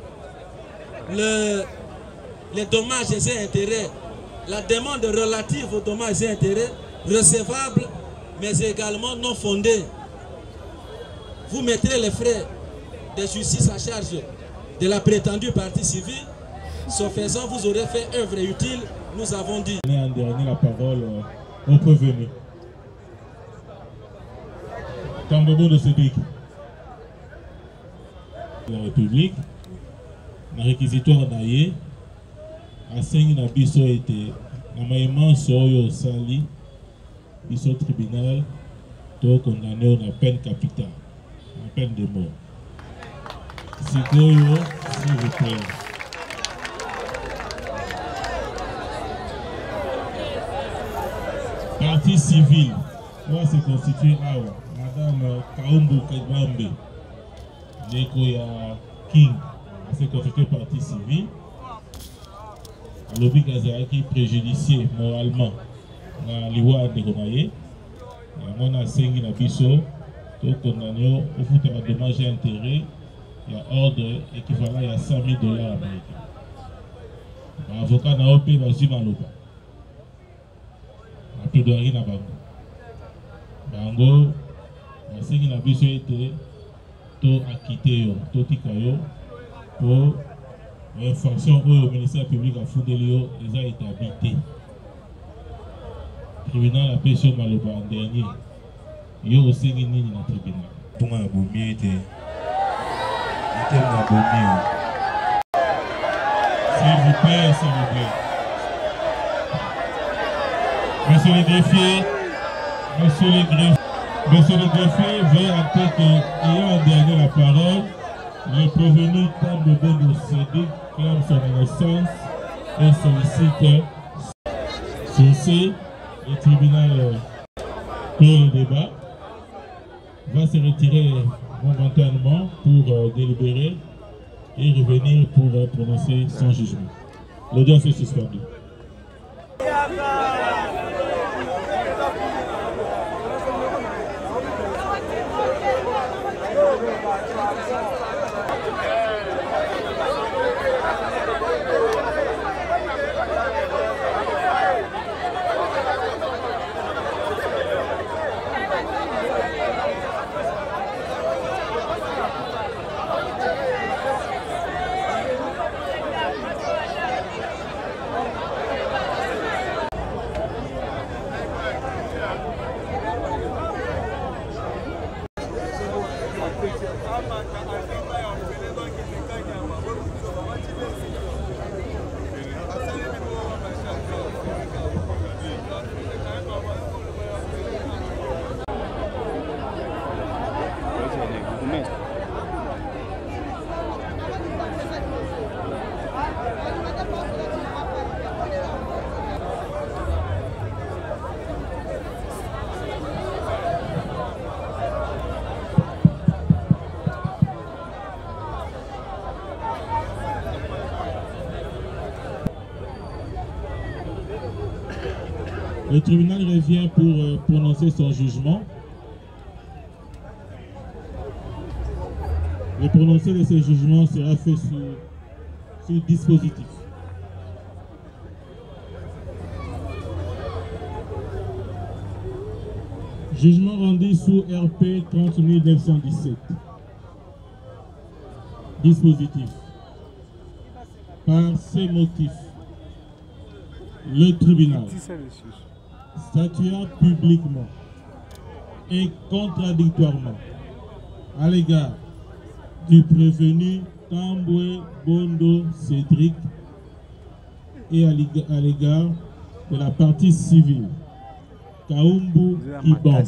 les dommages et intérêts, la demande relative aux dommages et intérêts recevables mais également non fondés. Vous mettrez les frais de justice à charge de la prétendue partie civile. Ce faisant, vous aurez fait œuvre utile, nous avons dit. En dernier la parole au prévenu. Tambobo de Cédric. La République, le réquisitoire naïe, a saigné na biso été, na maïman soyo sali, biso tribunal, to condamné à peine capitale, à peine de mort. Sikoyo, s'il vous plaît. Partie civile, on va se constituer à Madame Kaumbu Kegwambe, Nekoya King, va se constituer partie civile. Alobi Kazaki préjudicié moralement na liwa de Konaye. On a sengi na biso, to condamné au foot à dommage et intérêt. Il y a ordre équivalent à $100 000 américains. L'avocat n'a pas payé dans une maloba. La plaidoirie n'a pas payé. Bango, la sengi na biso était to acquitté yo, to tikayo pour une fonction au ministère public à Foudelio, ils ont été habités. Le tribunal a payé sur maloba en dernier. Il y a aussi une ligne dans le tribunal. Pour un beau mieux, s'il vous plaît, s'il vous plaît. Monsieur le greffier, Monsieur le greffier, veuillez acter que, ayant en dernier la parole, le prévenu Tambo Bondo Sédic clame son innocence et sollicite cesser. Le tribunal clôt le débat, va se retirer momentanément pour délibérer et revenir pour prononcer son jugement. L'audience est suspendue. Le tribunal revient pour prononcer son jugement. Le prononcé de ce jugement sera fait sur dispositif. Jugement rendu sous RP 30917. Dispositif. Par ces motifs, le tribunal statua publiquement et contradictoirement à l'égard du prévenu Tambwe Bondo Cédric et à l'égard de la partie civile Kaumbu Kibambe,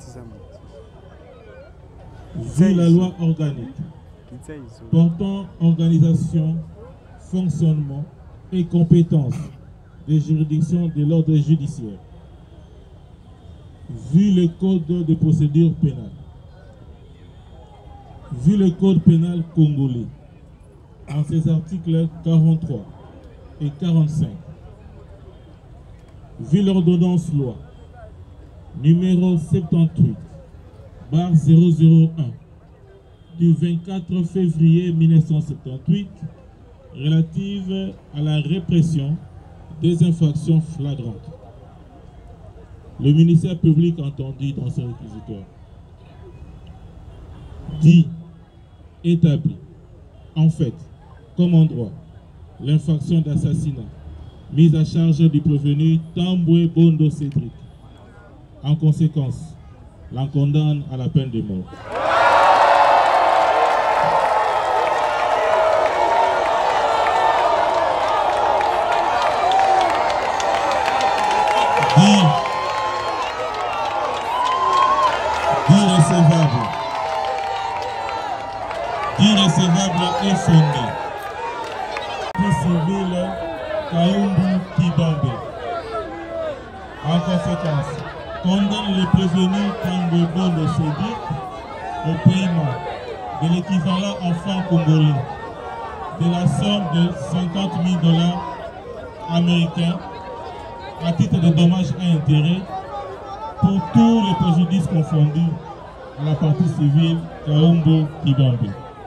vu la loi organique portant organisation, fonctionnement et compétences des juridictions de l'ordre judiciaire, vu le code de procédure pénale, vu le code pénal congolais en ses articles 43 et 45, vu l'ordonnance loi numéro 78/001 du 24 février 1978 relative à la répression des infractions flagrantes. Le ministère public entendu dans ce réquisitoire dit, établit, en fait, comme en droit, l'infraction d'assassinat mise à charge du prévenu Tambwe Bondo Cédric. En conséquence, l'en condamne à la peine de mort. Irrecevable et fondé. Civil Kaumbu Kibambe. En conséquence, condamne les prévenus Kangobo de Cédric au paiement de l'équivalent en francs congolais de la somme de 50 000 $ américains à titre de dommages et intérêts pour tous les préjudices confondus à la partie civile Kaumbo Kibambe.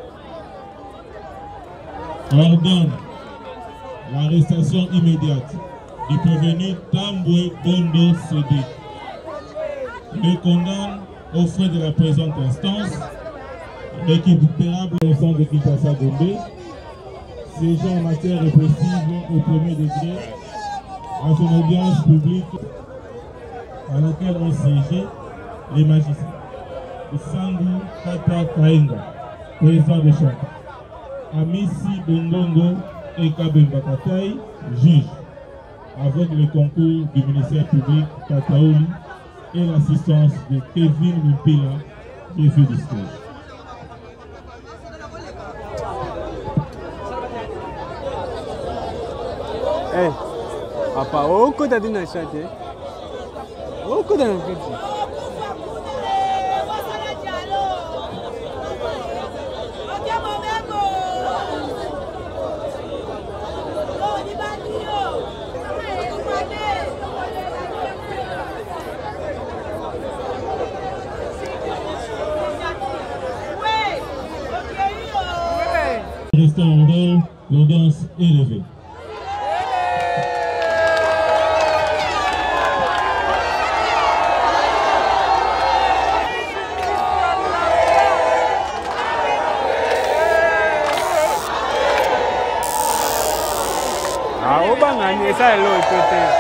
Ordonne l'arrestation immédiate du prévenu Tamboué Bondo Cédric. Le condamne aux frais de la présente instance, récupérable au centre de Kinshasa Gombe, siégeant en matière répressive au premier degré, à son audience publique à laquelle ont siégé les magistrats Sangu Kata Kaenga, président de chambre, Amissi Bongongo et Kabemba Kataï, juge, avec le concours du ministère public Kataouli et l'assistance de Kevin Mpila, préfet du siège. Eh, papa, oh, quoi t'as dit dans le chat, eh? Oh, quoi t'as dit? Restons en rôle, l'audience est levée. Ah, au banane, ça est l'autre côté.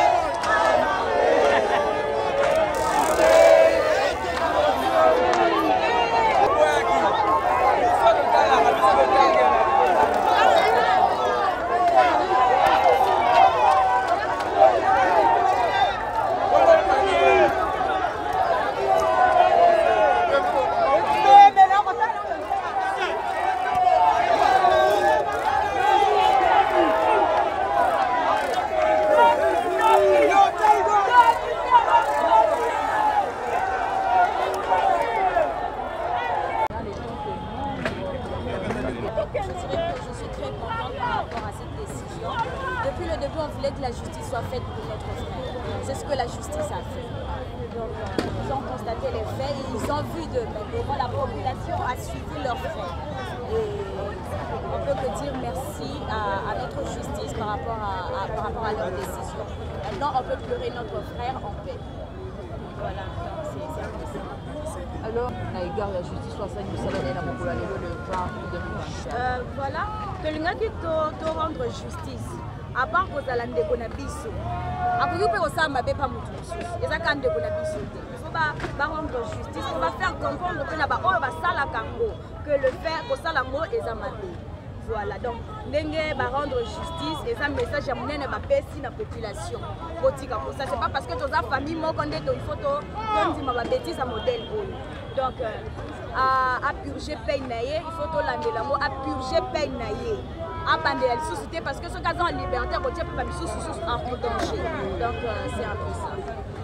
Depuis le début, on voulait que la justice soit faite pour notre frère. C'est ce que la justice a fait. Donc, ils ont constaté les faits et ils ont vu devant la population a suivi leur frère. Et on peut que dire merci à notre justice par rapport à leur décision. Maintenant, on peut pleurer notre frère en paix. Voilà, c'est un peu ça. Alors, à l'égard de la justice, soit ça, nous savons dans mon le 20 voilà, que l'on rendre justice. À part que la ndeko na biso akoki pe kosamba be pa mutu mosusu eza ka ndeko na biso te il faut ba rendre justice, on va faire comprendre que na ba oyo basala kango que le faire kosala ngo eza mabe. Voilà, donc ndenge ba rendre justice eza message ya monene ba pesi na population kotika pour ça. C'est pas parce que toza famille moko nde to il faut to ndima ba bêtise à modèle oyo. Donc à purger peine na ye, il faut to landela ngo à purger peine na ye. Parce que ce cas en liberté, on peut pas en danger. Donc c'est un peu ça.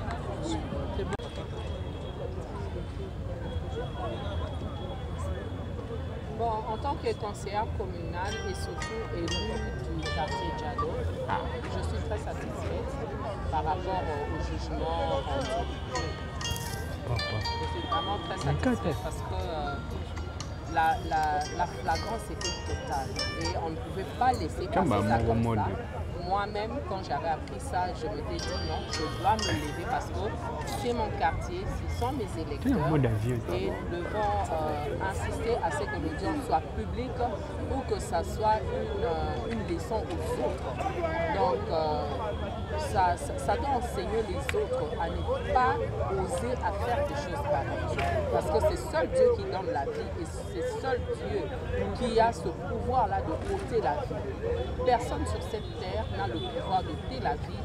Bon, en tant que conseillère communale et surtout élue du quartier Djado, je suis très satisfaite par rapport au jugement rendu. Je suis vraiment très satisfaite parce que la flagrance était totale et on ne pouvait pas laisser passer ça comme ça. Moi-même, quand j'avais appris ça, je m'étais dit non, je dois me lever parce que c'est mon quartier, ce sont mes électeurs et nous devons insister à ce que l'audience soit publique ou que ça soit une leçon aux autres. Donc, ça doit enseigner les autres à ne pas oser à faire des choses pareilles. Parce que c'est seul Dieu qui donne la vie et c'est seul Dieu qui a ce pouvoir-là de ôter la vie. Personne sur cette terre n'a le pouvoir d'ôter la vie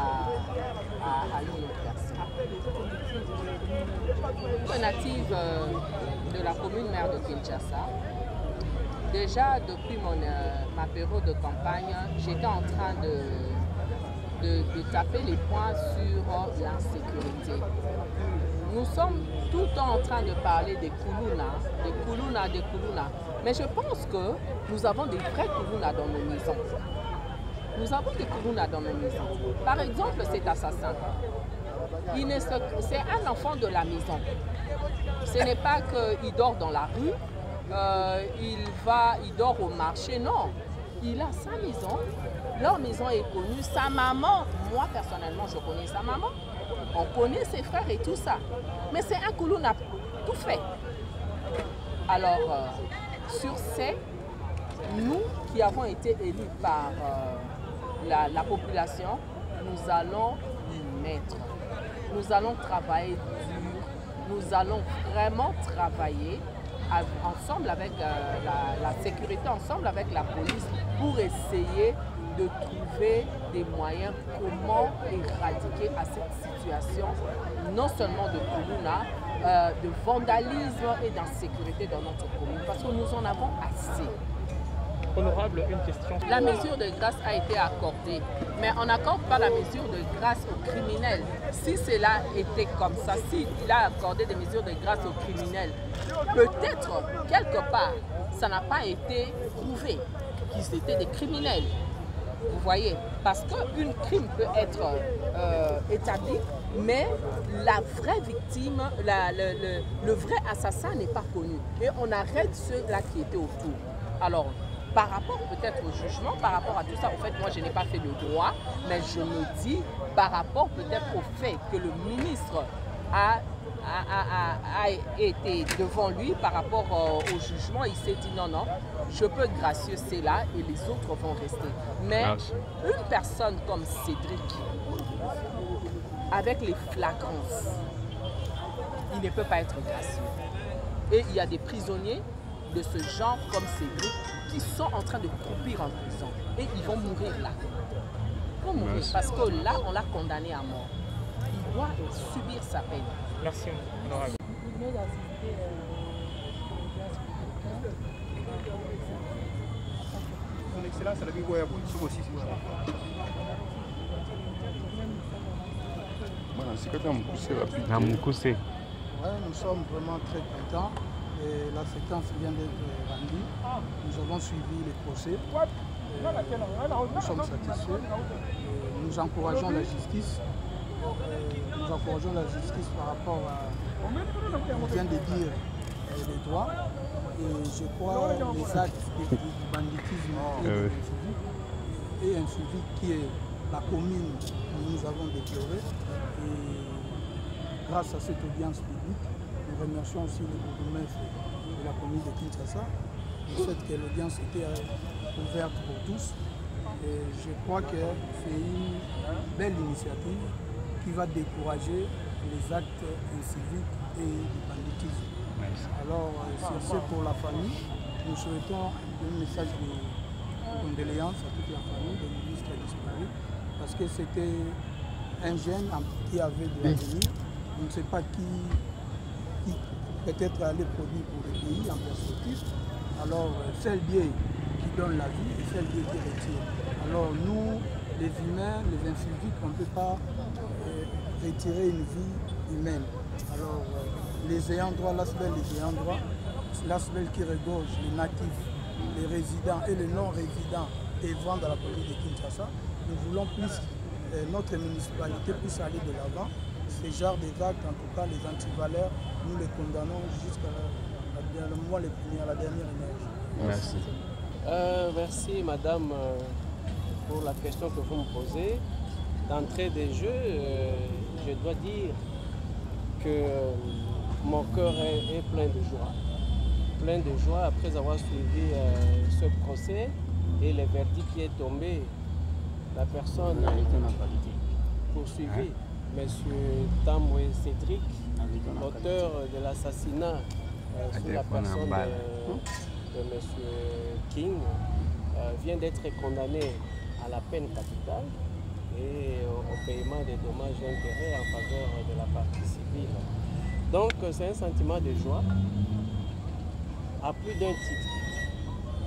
à une autre personne. Je suis native de la commune mère de Kinshasa. Déjà depuis ma période de campagne, j'étais en train de taper les points sur l'insécurité. Nous sommes tout le temps en train de parler des Koulouna, mais je pense que nous avons des vrais Koulouna dans nos maisons. Nous avons des Koulouna dans nos maisons. Par exemple, cet assassin, c'est un enfant de la maison. Ce n'est pas qu'il dort dans la rue, il dort au marché, non. Il a sa maison, leur maison est connue, sa maman, moi personnellement je connais sa maman, on connaît ses frères et tout ça. Mais c'est un Koulouna tout fait. Alors, sur ces, nous qui avons été élus par la population, nous allons y mettre. Nous allons travailler dur, nous allons vraiment travailler ensemble avec la sécurité, ensemble avec la police, pour essayer de trouver des moyens comment éradiquer à cette situation, non seulement de Koulouna, de vandalisme et d'insécurité dans notre commune, parce que nous en avons assez. Honorable, une question. La mesure de grâce a été accordée, mais on n'accorde pas la mesure de grâce aux criminels. Si cela était comme ça, s'il a accordé des mesures de grâce aux criminels, peut-être, quelque part, ça n'a pas été prouvé qu'ils étaient des criminels. Vous voyez, parce qu'une crime peut être établie, mais la vraie victime, le vrai assassin n'est pas connu. Et on arrête ceux-là qui étaient autour. Alors, par rapport peut-être au jugement, par rapport à tout ça, en fait, moi je n'ai pas fait le droit, mais je me dis, par rapport peut-être au fait que le ministre a été devant lui par rapport au jugement, il s'est dit non, je peux gracier cela et les autres vont rester. Mais une personne comme Cédric, avec les flagrances, il ne peut pas être gracieux. Et il y a des prisonniers de ce genre comme Cédric qui sont en train de croupir en prison et ils vont mourir là. Ils vont mourir parce que là, on l'a condamné à mort. Il doit subir sa peine. Merci, honorable. Vous venez d'assister Son Excellence, la Bible est aussi. Nous sommes vraiment très contents. Et la séquence vient d'être rendue. Nous avons suivi les procès. Nous sommes satisfaits. Et nous encourageons la justice. Nous encourageons la justice par rapport à, on vient de dire, les droits. Et je crois les actes du banditisme et un suivi qui est la commune que nous avons déplorée. Et grâce à cette audience publique, nous remercions aussi le bourgmestre de la commune de Kinshasa du fait que l'audience était ouverte pour tous. Et je crois que c'est une belle initiative qui va décourager les actes inciviques et du banditisme. Alors, c'est pour la famille. Nous souhaitons un message de condoléances à toute la famille des ministres disparus parce que c'était un jeune qui avait de l'avenir. On ne sait pas qui peut-être aller produire pour le pays en perspective. Alors, c'est le biais qui donne la vie et c'est le biais qui retire. Alors, nous, les humains, les inciviques, on ne peut pas retirer une vie humaine. Alors, les ayants droit, l'ASBEL, les ayants droit, l'ASBEL qui regorge les natifs, les résidents et les non-résidents œuvrant dans la police de Kinshasa, nous voulons plus, notre municipalité puisse aller de l'avant. Ces genres d'actes, en tout cas les antivaleurs, nous les condamnons jusqu'à le moment les premiers, à la dernière énergie. Merci. Merci madame pour la question que vous me posez. D'entrée des jeux, je dois dire que mon cœur est plein de joie. Plein de joie après avoir suivi ce procès et le verdict qui est tombé. La personne poursuivie, M. Tamboué Cédric, l'auteur de l'assassinat sous la personne de M. King, vient d'être condamné à la peine capitale et au paiement des dommages et intérêts en faveur de la partie civile. Donc c'est un sentiment de joie à plus d'un titre.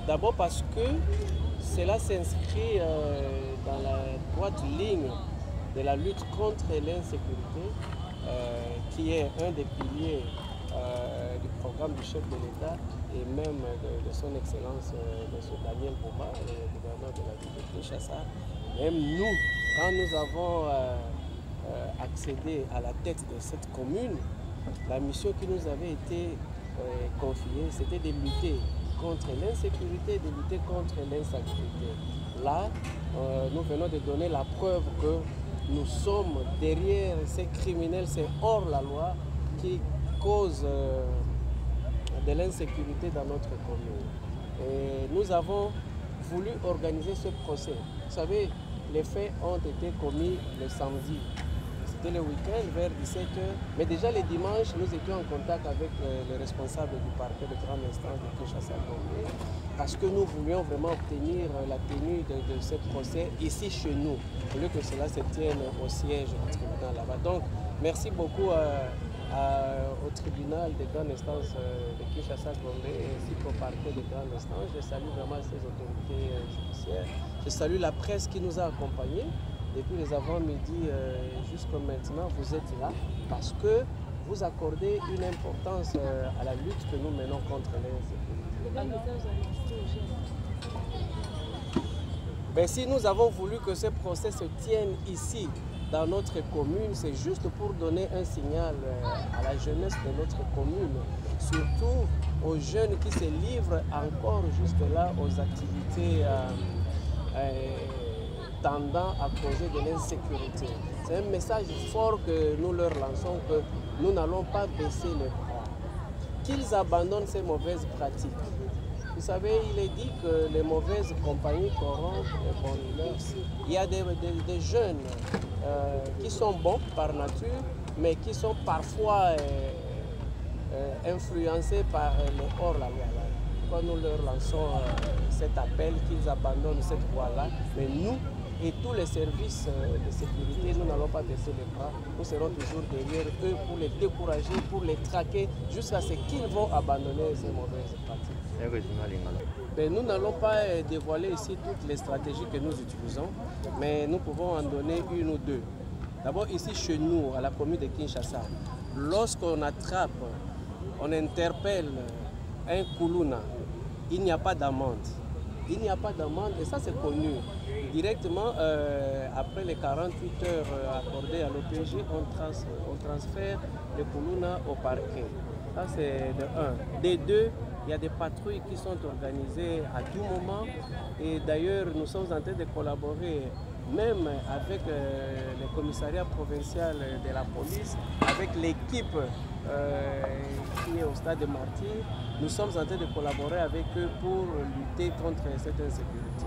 D'abord parce que cela s'inscrit dans la droite ligne de la lutte contre l'insécurité, qui est un des piliers du programme du chef de l'État et même de son Excellence M. Daniel Bouma, le gouverneur de la ville de Kinshasa. Même nous, quand nous avons accédé à la tête de cette commune, la mission qui nous avait été confiée, c'était de lutter contre l'insécurité, de lutter contre l'insalubrité. Là, nous venons de donner la preuve que nous sommes derrière ces criminels, c'est hors la loi qui causent de l'insécurité dans notre commune. Et nous avons voulu organiser ce procès. Vous savez, les faits ont été commis le samedi. C'était le week-end vers 17h. Mais déjà les dimanches, nous étions en contact avec les responsables du parquet de grande instance de Kinshasa-Gombe parce que nous voulions vraiment obtenir la tenue de ce procès ici chez nous, au lieu que cela se tienne au siège du tribunal là-bas. Donc, merci beaucoup au tribunal de grande instance de Kinshasa-Gombe ainsi qu'au parquet de grande instance. Je salue vraiment ces autorités judiciaires. Je salue la presse qui nous a accompagnés. Depuis les avant-midi jusqu'à maintenant, vous êtes là parce que vous accordez une importance à la lutte que nous menons contre l'insécurité. Ben, si nous avons voulu que ce procès se tienne ici, dans notre commune, c'est juste pour donner un signal à la jeunesse de notre commune, surtout aux jeunes qui se livrent encore jusque-là aux activités tendant à causer de l'insécurité. C'est un message fort que nous leur lançons, que nous n'allons pas baisser les bras, qu'ils abandonnent ces mauvaises pratiques. Vous savez, il est dit que les mauvaises compagnies corrompent les bonnes mœurs. Il y a des jeunes qui sont bons par nature, mais qui sont parfois influencés par le hors-la-loi. Quand nous leur lançons cet appel, qu'ils abandonnent cette voie-là, mais nous et tous les services de sécurité, nous n'allons pas baisser les bras. Nous serons toujours derrière eux pour les décourager, pour les traquer, jusqu'à ce qu'ils vont abandonner ces mauvaises pratiques. Ben, nous n'allons pas dévoiler ici toutes les stratégies que nous utilisons, mais nous pouvons en donner une ou deux. D'abord ici chez nous, à la commune de Kinshasa, lorsqu'on attrape, on interpelle un Kuluna, il n'y a pas d'amende. Il n'y a pas d'amende et ça c'est connu. Directement, après les 48 heures accordées à l'OPJ, on transfère le Kuluna au parquet. Ça c'est de 1. De 2, il y a des patrouilles qui sont organisées à tout moment et d'ailleurs nous sommes en train de collaborer même avec le commissariat provincial de la police, avec l'équipe qui est au stade de Martyrs. Nous sommes en train de collaborer avec eux pour lutter contre cette insécurité.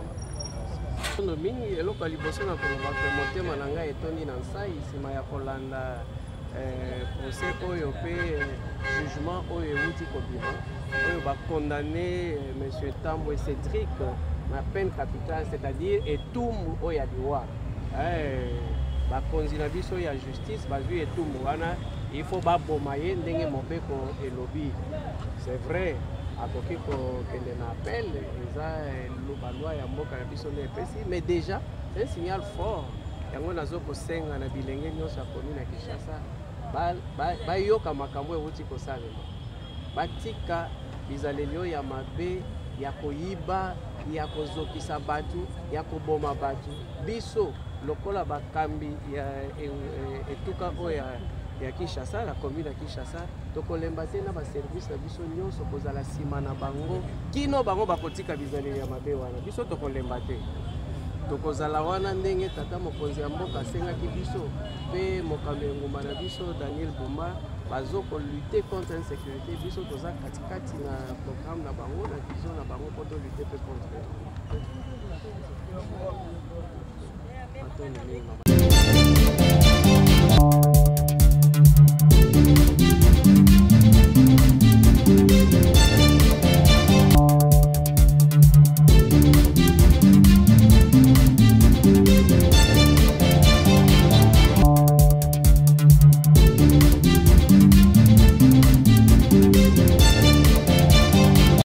Mingi eloko liboso na koloba pe motema na ngai etondi na nsai nsima ya kolanda procès oyo pe jugement oyo euti kobima oyo bakondamne M. Tambwe Cédric na peine capitale, c'est-à-dire etumbu oyo ya liwa. Bakonzi na biso ya justice bazwi etumbu wana il faut baboma ye ndenge mobeko elobi. C'est vrai, akoki kokende na appel eza balwa ya mboka na biso na epesi, mais déjà c'est un signal fort yango nazo kosenga na bilenge nyonso ya commune ya Kinshasa bayoka makambo euti kosalema, batika bizaleli oyo ya mabe ya koyiba, ya kozokisa batu, ya koboma batu. Biso lokola bakambi ya etuka oyo ya Kinshasa, la commune ya Kinshasa, tokolemba te na ba service na biso nyonso kozala sima na bango kino bango bakotika bizaleli ya mabe wana. Biso tokolemba te, tokozala wana ndenge tata mokonzi ya mboka asengaki biso pe mokambi nguma na biso Daniel Bouma bazoko lutter contre l'insécurité. Biso toza katikati na programme na bango na vision na bango pour lutter contre